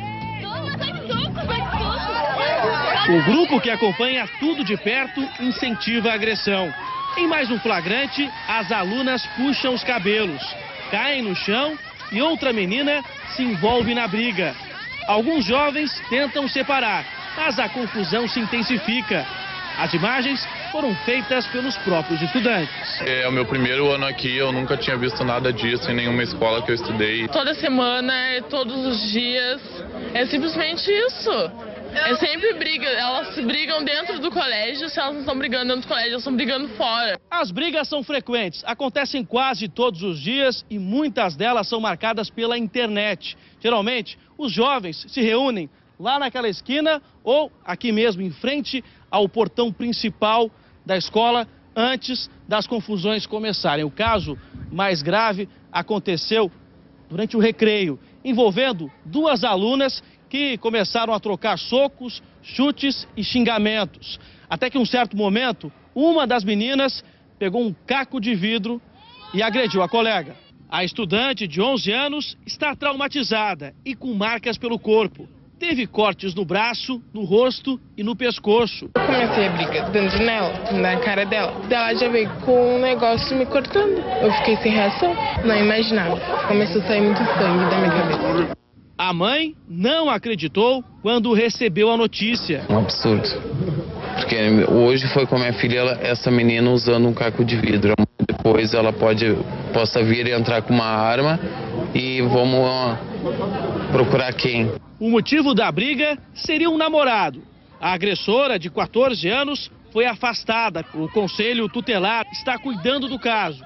O grupo que acompanha tudo de perto incentiva a agressão. Em mais um flagrante, as alunas puxam os cabelos, caem no chão e outra menina se envolve na briga. Alguns jovens tentam separar, mas a confusão se intensifica. As imagens foram feitas pelos próprios estudantes. É o meu primeiro ano aqui, eu nunca tinha visto nada disso em nenhuma escola que eu estudei. Toda semana, todos os dias, é simplesmente isso. É sempre briga, elas brigam dentro do colégio, se elas não estão brigando dentro do colégio, elas estão brigando fora. As brigas são frequentes, acontecem quase todos os dias e muitas delas são marcadas pela internet. Geralmente, os jovens se reúnem lá naquela esquina ou aqui mesmo em frente ao portão principal da escola antes das confusões começarem. O caso mais grave aconteceu durante o recreio, envolvendo duas alunas que começaram a trocar socos, chutes e xingamentos. Até que em um certo momento, uma das meninas pegou um caco de vidro e agrediu a colega. A estudante de 11 anos está traumatizada e com marcas pelo corpo. Teve cortes no braço, no rosto e no pescoço. Eu comecei a brigar dando nela, na cara dela. Ela já veio com um negócio me cortando. Eu fiquei sem reação, não imaginava. Começou a sair muito sangue da minha cabeça. A mãe não acreditou quando recebeu a notícia. Um absurdo. Porque hoje foi com a minha filha, essa menina usando um caco de vidro. Depois ela possa vir e entrar com uma arma e vamos procurar quem. O motivo da briga seria um namorado. A agressora, de 14 anos, foi afastada. O Conselho Tutelar está cuidando do caso.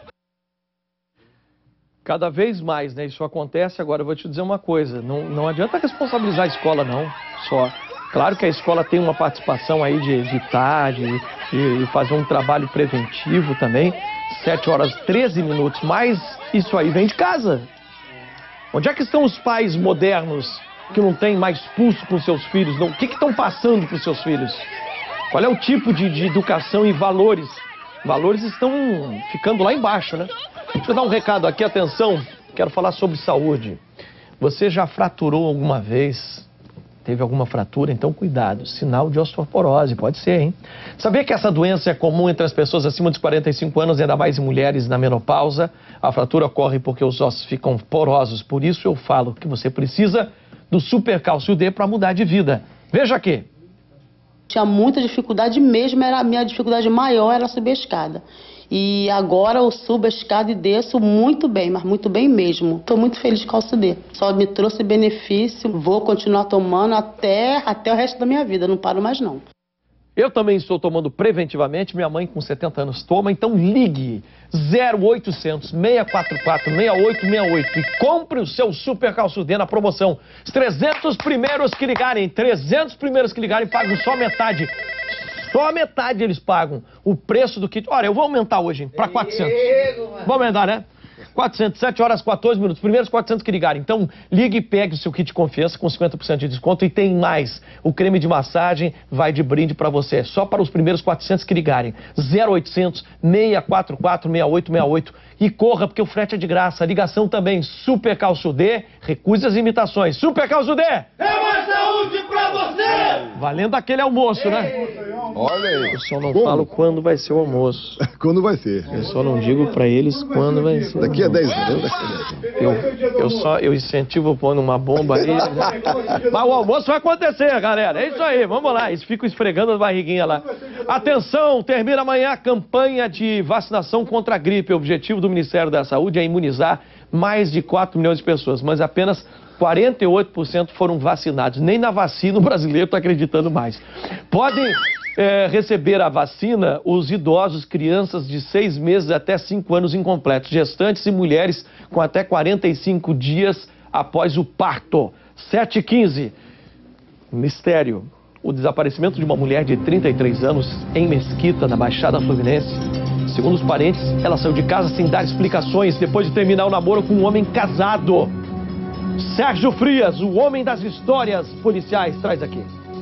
Cada vez mais, né, isso acontece. Agora eu vou te dizer uma coisa, não adianta responsabilizar a escola não, só. Claro que a escola tem uma participação aí de editar, de fazer um trabalho preventivo também, 7h13, mas isso aí vem de casa. Onde é que estão os pais modernos que não têm mais pulso com seus filhos? O que estão passando para os seus filhos? Qual é o tipo de educação e valores? Valores estão ficando lá embaixo, né? Deixa eu dar um recado aqui, atenção, quero falar sobre saúde. Você já fraturou alguma vez? Teve alguma fratura? Então cuidado, sinal de osteoporose, pode ser, hein? Sabia que essa doença é comum entre as pessoas acima dos 45 anos, ainda mais em mulheres na menopausa? A fratura ocorre porque os ossos ficam porosos, por isso eu falo que você precisa do Super Cálcio D para mudar de vida. Veja aqui. Tinha muita dificuldade mesmo, a minha dificuldade maior era subir a escada. E agora eu subo a escada e desço muito bem, mas muito bem mesmo. Estou muito feliz com o Cálcio D. Só me trouxe benefício, vou continuar tomando até o resto da minha vida, não paro mais não. Eu também estou tomando preventivamente, minha mãe com 70 anos toma, então ligue 0800 644 6868 e compre o seu Super Cálcio D na promoção. Os 300 primeiros que ligarem, pagam só metade. Só a metade eles pagam o preço do kit. Olha, eu vou aumentar hoje para 400. Vou aumentar, né? 7 horas 14 minutos. Primeiros 400 que ligarem. Então, ligue e pegue o seu kit confiança com 50% de desconto. E tem mais. O creme de massagem vai de brinde para você. Só para os primeiros 400 que ligarem. 0800 644 6868. E corra, porque o frete é de graça. A ligação também. Super Calço D. Recuse as imitações. Super Calço D! É mais saúde pra você! Valendo aquele almoço, né? Olha aí. Eu só não falo quando vai ser o almoço. Quando vai ser? Eu só não digo pra eles quando vai ser. Daqui a 10 anos. Eu incentivo pondo uma bomba aí. Mas o almoço vai acontecer, galera. É isso aí, vamos lá. Eles ficam esfregando as barriguinhas lá. Atenção, termina amanhã a campanha de vacinação contra a gripe. O objetivo do Ministério da Saúde é imunizar mais de 4 milhões de pessoas, mas apenas 48% foram vacinados. Nem na vacina o brasileiro está acreditando mais. Podem receber a vacina os idosos, crianças de 6 meses até 5 anos incompletos, gestantes e mulheres com até 45 dias após o parto. 7h15. Mistério. O desaparecimento de uma mulher de 33 anos em Mesquita, na Baixada Fluminense. Segundo os parentes, ela saiu de casa sem dar explicações depois de terminar o namoro com um homem casado. Sérgio Frias, o homem das histórias policiais, traz aqui.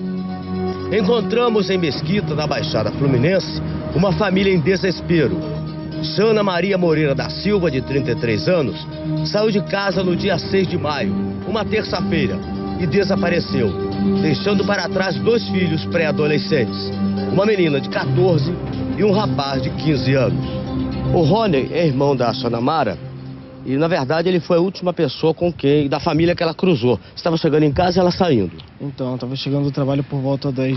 Encontramos em Mesquita, na Baixada Fluminense, uma família em desespero. Jana Maria Moreira da Silva, de 33 anos, saiu de casa no dia 6 de maio, uma terça-feira, e desapareceu, deixando para trás 2 filhos pré-adolescentes, uma menina de 14 e um rapaz de 15 anos. O Rony é irmão da Xanamara e, na verdade, ele foi a última pessoa da família que ela cruzou. Estava chegando em casa e ela saindo. Então, eu estava chegando do trabalho por volta das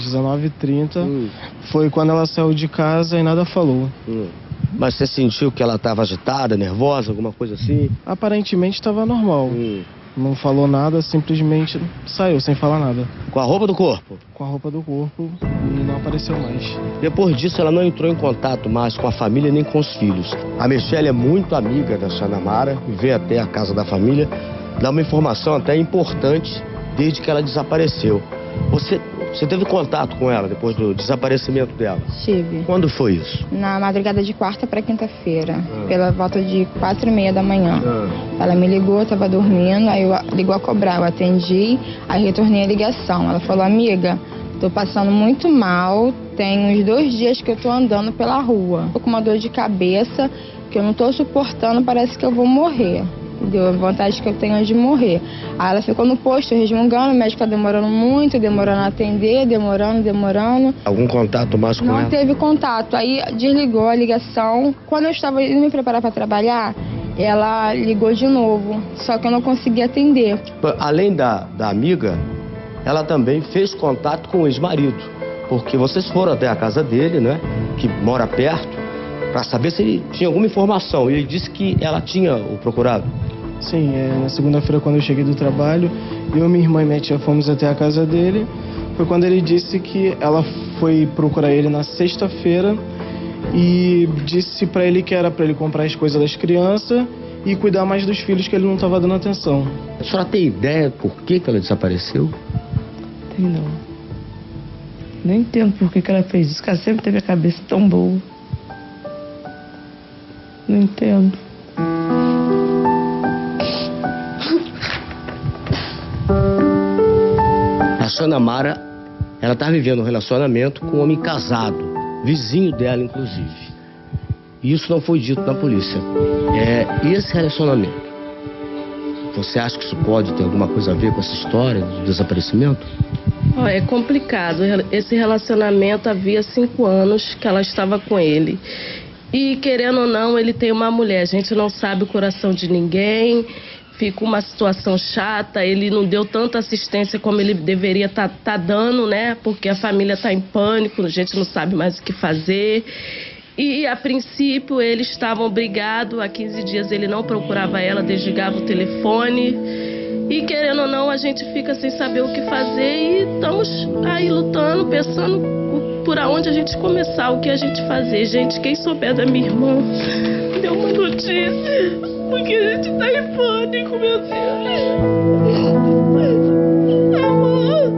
19h30. Foi quando ela saiu de casa e nada falou. Mas você sentiu que ela estava agitada, nervosa, alguma coisa assim? Aparentemente estava normal. Não falou nada, simplesmente saiu sem falar nada. Com a roupa do corpo? Com a roupa do corpo e não apareceu mais. Depois disso, ela não entrou em contato mais com a família nem com os filhos. A Michelle é muito amiga da Xanamara e veio até a casa da família dar uma informação até importante desde que ela desapareceu. Você teve contato com ela depois do desaparecimento dela? Tive. Quando foi isso? Na madrugada de quarta para quinta-feira, pela volta de 4h30 da manhã. Ela me ligou, eu estava dormindo, aí ligou a cobrar, eu atendi, aí retornei a ligação. Ela falou: amiga, tô passando muito mal, tem uns 2 dias que eu tô andando pela rua. Tô com uma dor de cabeça que eu não tô suportando, parece que eu vou morrer. Deu a vontade que eu tenho de morrer. Aí ela ficou no posto resmungando, o médico tá demorando muito, demorando a atender, demorando. Algum contato mais com ela? Não teve contato, aí desligou a ligação. Quando eu estava indo me preparar para trabalhar, ela ligou de novo, só que eu não consegui atender. Além da amiga, ela também fez contato com o ex-marido, porque vocês foram até a casa dele, né, que mora perto, para saber se ele tinha alguma informação. E ele disse que ela tinha o procurado. Sim, na segunda-feira, quando eu cheguei do trabalho, eu, minha irmã e minha tia fomos até a casa dele. Foi quando ele disse que ela foi procurar ele na sexta-feira e disse para ele que era para ele comprar as coisas das crianças e cuidar mais dos filhos, que ele não estava dando atenção. A senhora tem ideia por que ela desapareceu? Tem não. Nem entendo por que ela fez isso, porque ela sempre teve a cabeça tão boa. Não entendo. A Xanamara, ela tá vivendo um relacionamento com um homem casado, vizinho dela, inclusive. E isso não foi dito na polícia. E esse relacionamento, você acha que isso pode ter alguma coisa a ver com essa história do desaparecimento? É complicado. Esse relacionamento havia 5 anos que ela estava com ele. E, querendo ou não, ele tem uma mulher. A gente não sabe o coração de ninguém. Fica uma situação chata. Ele não deu tanta assistência como ele deveria tá dando, né? Porque a família está em pânico, a gente não sabe mais o que fazer. E, a princípio, eles estavam brigados. Há 15 dias ele não procurava ela, desligava o telefone. E, querendo ou não, a gente fica sem saber o que fazer. E estamos aí lutando, pensando por aonde a gente começar, o que a gente fazer. Gente, quem souber da minha irmã, deu uma notícia, porque a gente tá em pânico, meu Deus. Amor.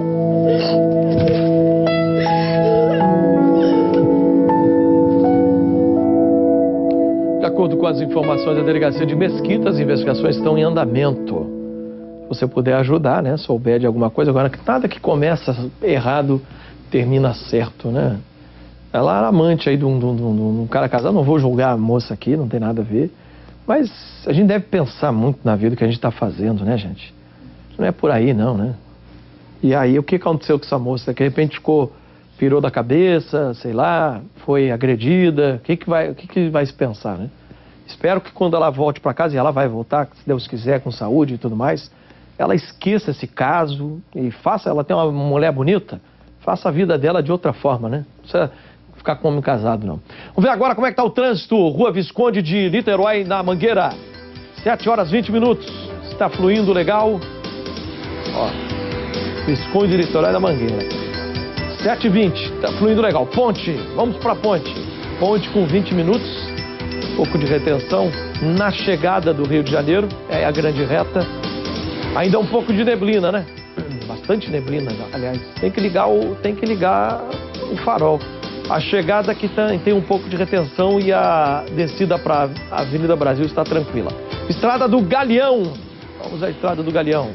De acordo acordo com as informações da delegacia de Mesquita, as investigações estão em andamento. Se você puder ajudar, né? Souber de alguma coisa. Agora, nada que começa errado termina certo, né? Ela era amante aí de um cara casado. Não vou julgar a moça aqui, não tem nada a ver. Mas a gente deve pensar muito na vida que a gente está fazendo, né, gente? Não é por aí, não, né? E aí, o que aconteceu com essa moça? De repente pirou da cabeça, sei lá, foi agredida. O que vai se pensar, né? Espero que quando ela volte para casa, e ela vai voltar, se Deus quiser, com saúde e tudo mais, ela esqueça esse caso e ela tem uma mulher bonita, faça a vida dela de outra forma, né? Não precisa ficar com homem casado, não. Vamos ver agora como é que está o trânsito. Rua Visconde de Niterói, na Mangueira. 7 horas 20 minutos. Está fluindo legal. Ó, Visconde de Niterói, na Mangueira. 7h20. Está fluindo legal. Ponte. Vamos para a ponte. Ponte com 20 minutos. Um pouco de retenção na chegada do Rio de Janeiro. É a grande reta. Ainda um pouco de neblina, né? Bastante neblina, aliás. Tem que ligar o farol. A chegada aqui tem um pouco de retenção e a descida para a Avenida Brasil está tranquila. Estrada do Galeão. Vamos à Estrada do Galeão.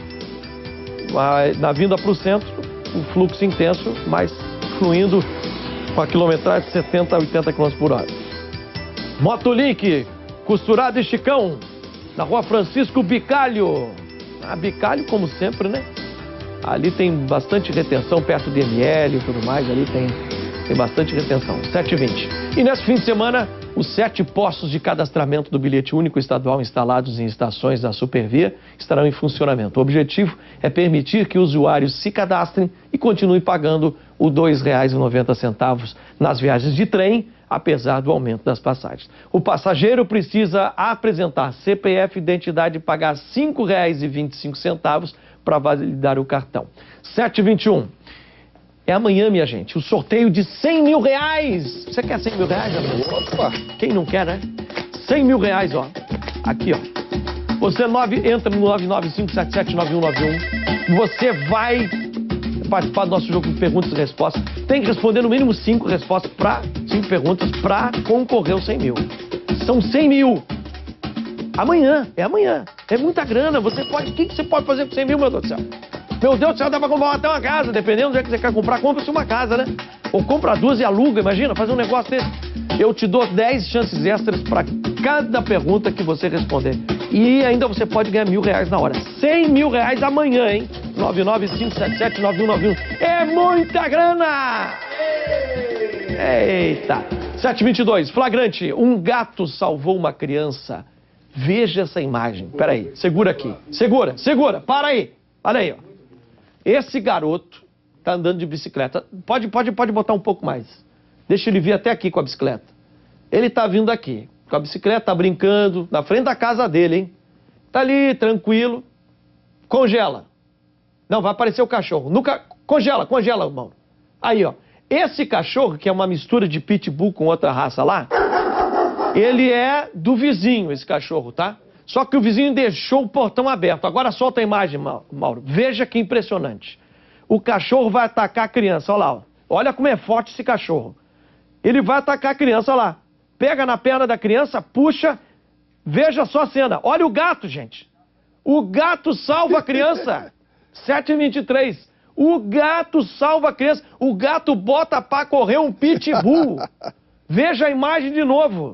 Na vinda para o centro, um fluxo intenso, mas fluindo com a quilometragem de 70 a 80 km por hora. Motolink, Costurada e Chicão, na Rua Francisco Bicalho. Bicalho, como sempre, né? Ali tem bastante retenção, perto do ML e tudo mais, ali tem bastante retenção. 7h20. E nesse fim de semana, os 7 postos de cadastramento do bilhete único estadual instalados em estações da Supervia estarão em funcionamento. O objetivo é permitir que usuários se cadastrem e continuem pagando o R$ 2,90 nas viagens de trem, apesar do aumento das passagens. O passageiro precisa apresentar CPF, identidade e pagar R$ 5,25 para validar o cartão. 7h21. É amanhã, minha gente, o sorteio de R$100 mil. Você quer R$100 mil, Gabriel? Opa! Quem não quer, né? R$100 mil, ó. Aqui, ó. Você entra no 995779191. Você vai participar do nosso jogo de perguntas e respostas. Tem que responder no mínimo 5 perguntas para concorrer aos 100 mil. São 100 mil. Amanhã, é amanhã. É muita grana. O que você pode fazer com 100 mil, meu Deus do céu? Meu Deus do céu, dá pra comprar até uma casa, dependendo do que você quer comprar, compra-se uma casa, né? Ou compra 2 e aluga, imagina, faz um negócio desse. Eu te dou 10 chances extras pra cada pergunta que você responder. E ainda você pode ganhar R$1.000 na hora. R$100 mil amanhã, hein? 995779191. É muita grana! Eita! 7h22, flagrante. Um gato salvou uma criança. Veja essa imagem. Peraí, segura aqui. Segura. Para aí. Olha aí, ó. Esse garoto tá andando de bicicleta. Pode botar um pouco mais. Deixa ele vir até aqui com a bicicleta. Ele tá vindo aqui com a bicicleta, tá brincando, na frente da casa dele, hein? Tá ali, tranquilo. Congela. Não, vai aparecer o cachorro. Congela, irmão. Aí, ó. Esse cachorro, que é uma mistura de pitbull com outra raça lá, ele é do vizinho, esse cachorro, tá? Só que o vizinho deixou o portão aberto. Agora solta a imagem, Mauro. Veja que impressionante. O cachorro vai atacar a criança, olha lá. Ó. Olha como é forte esse cachorro. Ele vai atacar a criança, olha lá. Pega na perna da criança, puxa. Veja só a cena. Olha o gato, gente. O gato salva a criança. 7h23. O gato salva a criança. O gato bota pra correr um pitbull. Veja a imagem de novo.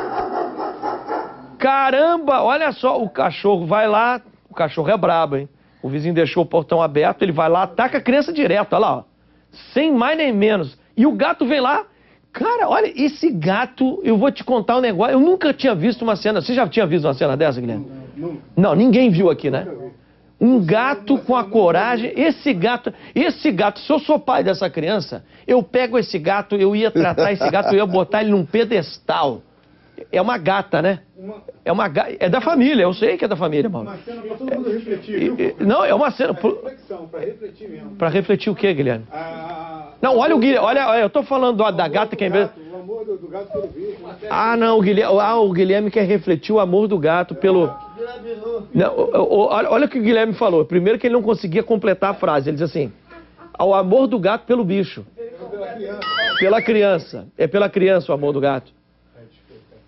Caramba, olha só, o cachorro vai lá, o cachorro é brabo, hein? O vizinho deixou o portão aberto, ele vai lá, ataca a criança direto, olha lá, ó. Sem mais nem menos. E o gato vem lá, cara, olha, esse gato, eu vou te contar um negócio, eu nunca tinha visto uma cena, você já tinha visto uma cena dessa, Guilherme? Não, ninguém viu aqui, né? Um gato com a coragem, esse gato, se eu sou pai dessa criança, eu pego esse gato, eu ia tratar esse gato, eu ia botar ele num pedestal. É uma gata, né? É uma gata. É da família, eu sei que é da família, mano. Uma cena pra todo mundo refletir, viu? Não, é uma cena. Pra refletir mesmo. Pra refletir o quê, Guilherme? Não, olha o Guilherme, olha, eu tô falando da gata que é. O amor do gato pelo bicho. Não, o Guilherme quer refletir o amor do gato pelo. Não, olha o que o Guilherme falou. Primeiro que ele não conseguia completar a frase. Ele diz assim: o amor do gato pelo bicho. Pela criança. É pela criança o amor do gato.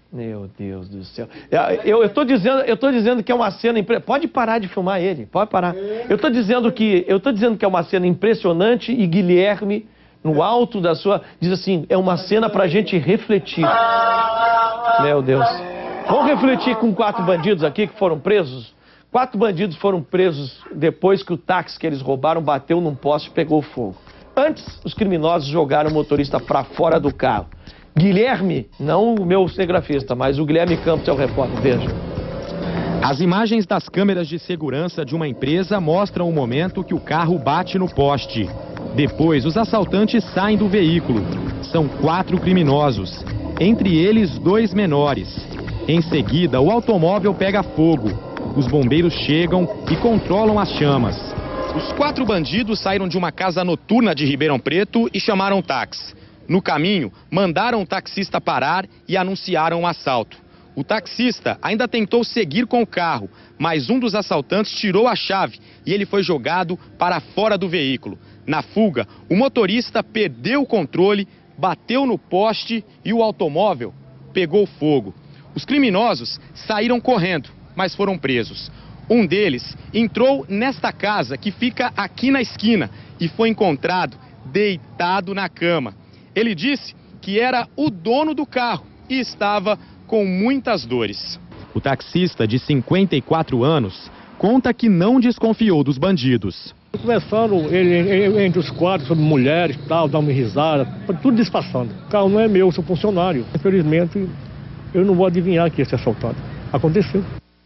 Meu Deus do céu. Eu tô dizendo que é uma cena... Pode parar de filmar ele, pode parar. Eu tô dizendo que é uma cena impressionante e Guilherme, no alto da sua... Diz assim, é uma cena pra gente refletir. Meu Deus. Vamos refletir com 4 bandidos aqui que foram presos? 4 bandidos foram presos depois que o táxi que eles roubaram bateu num poste e pegou fogo. Antes, os criminosos jogaram o motorista pra fora do carro. Guilherme, não o meu cinegrafista, mas o Guilherme Campos é o repórter, veja. As imagens das câmeras de segurança de uma empresa mostram o momento que o carro bate no poste. Depois, os assaltantes saem do veículo. São 4 criminosos, entre eles 2 menores. Em seguida, o automóvel pega fogo. Os bombeiros chegam e controlam as chamas. Os 4 bandidos saíram de uma casa noturna de Ribeirão Preto e chamaram táxi. No caminho, mandaram o taxista parar e anunciaram um assalto. O taxista ainda tentou seguir com o carro, mas um dos assaltantes tirou a chave e ele foi jogado para fora do veículo. Na fuga, o motorista perdeu o controle, bateu no poste e o automóvel pegou fogo. Os criminosos saíram correndo, mas foram presos. Um deles entrou nesta casa que fica aqui na esquina e foi encontrado deitado na cama. Ele disse que era o dono do carro e estava com muitas dores. O taxista, de 54 anos, conta que não desconfiou dos bandidos. Conversando entre os 4 sobre mulheres e tal, dando uma risada, tudo disfarçando. O carro não é meu, eu sou funcionário. Infelizmente, eu não vou adivinhar que ia ser assaltado. Aconteceu.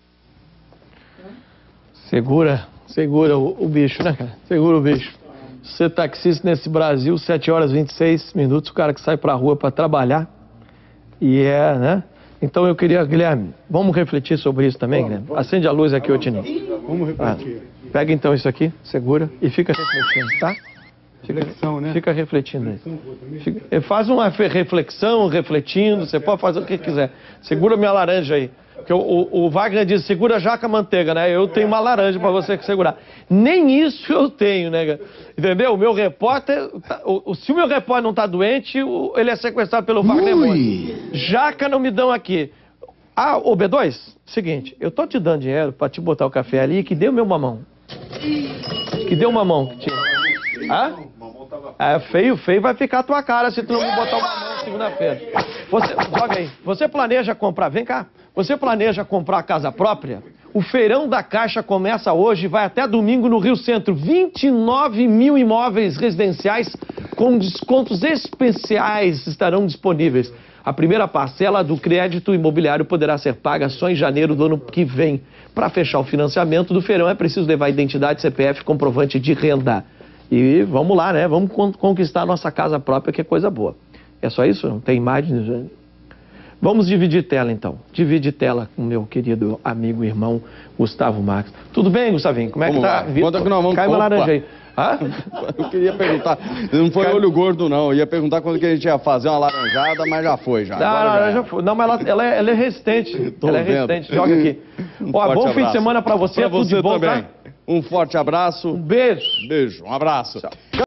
Segura o bicho, né, cara? Segura o bicho. Ser taxista nesse Brasil, 7 horas e 26 minutos, o cara que sai pra rua pra trabalhar. Né? Então eu queria, Guilherme, vamos refletir sobre isso também, Guilherme? Acende a luz aqui, ô Tininho. Vamos refletir. Pega então isso aqui, segura e fica refletindo, tá? Fica refletindo aí. Faz uma reflexão, refletindo, você pode fazer o que quiser. Segura minha laranja aí. Porque o Wagner diz, segura já com a manteiga, né? Eu tenho uma laranja para você segurar. Nem isso eu tenho, né? Entendeu? O meu repórter, se o meu repórter não tá doente, ele é sequestrado pelo Wagner Monte. Jaca não me dão aqui. Ô B2, seguinte, eu tô te dando dinheiro para te botar o café ali, que deu meu mamão. Que deu mamão. Feio vai ficar a tua cara se tu não me botar o mamão segunda-feira. Joga aí. Você planeja comprar, vem cá. Você planeja comprar casa própria? O Feirão da Caixa começa hoje e vai até domingo no Rio Centro. 29 mil imóveis residenciais com descontos especiais estarão disponíveis. A primeira parcela do crédito imobiliário poderá ser paga só em janeiro do ano que vem. Para fechar o financiamento do feirão é preciso levar identidade, CPF, comprovante de renda. E vamos lá, né? Vamos conquistar a nossa casa própria, que é coisa boa. É só isso? Não tem imagens? Vamos dividir tela, então. Divide tela com o meu querido amigo e irmão Gustavo Marques. Tudo bem, Gustavinho? Como é que tá? Conta que nós vamos... Cai uma laranja aí. Eu queria perguntar, não foi olho gordo não, eu ia perguntar quando que a gente ia fazer uma laranjada, mas já foi já. Já foi. Não, mas ela é resistente. Ela é resistente, joga aqui. Ó, bom fim de semana pra você, tudo de bom, também. Tá? Um forte abraço. Um beijo. Beijo, um abraço. Tchau.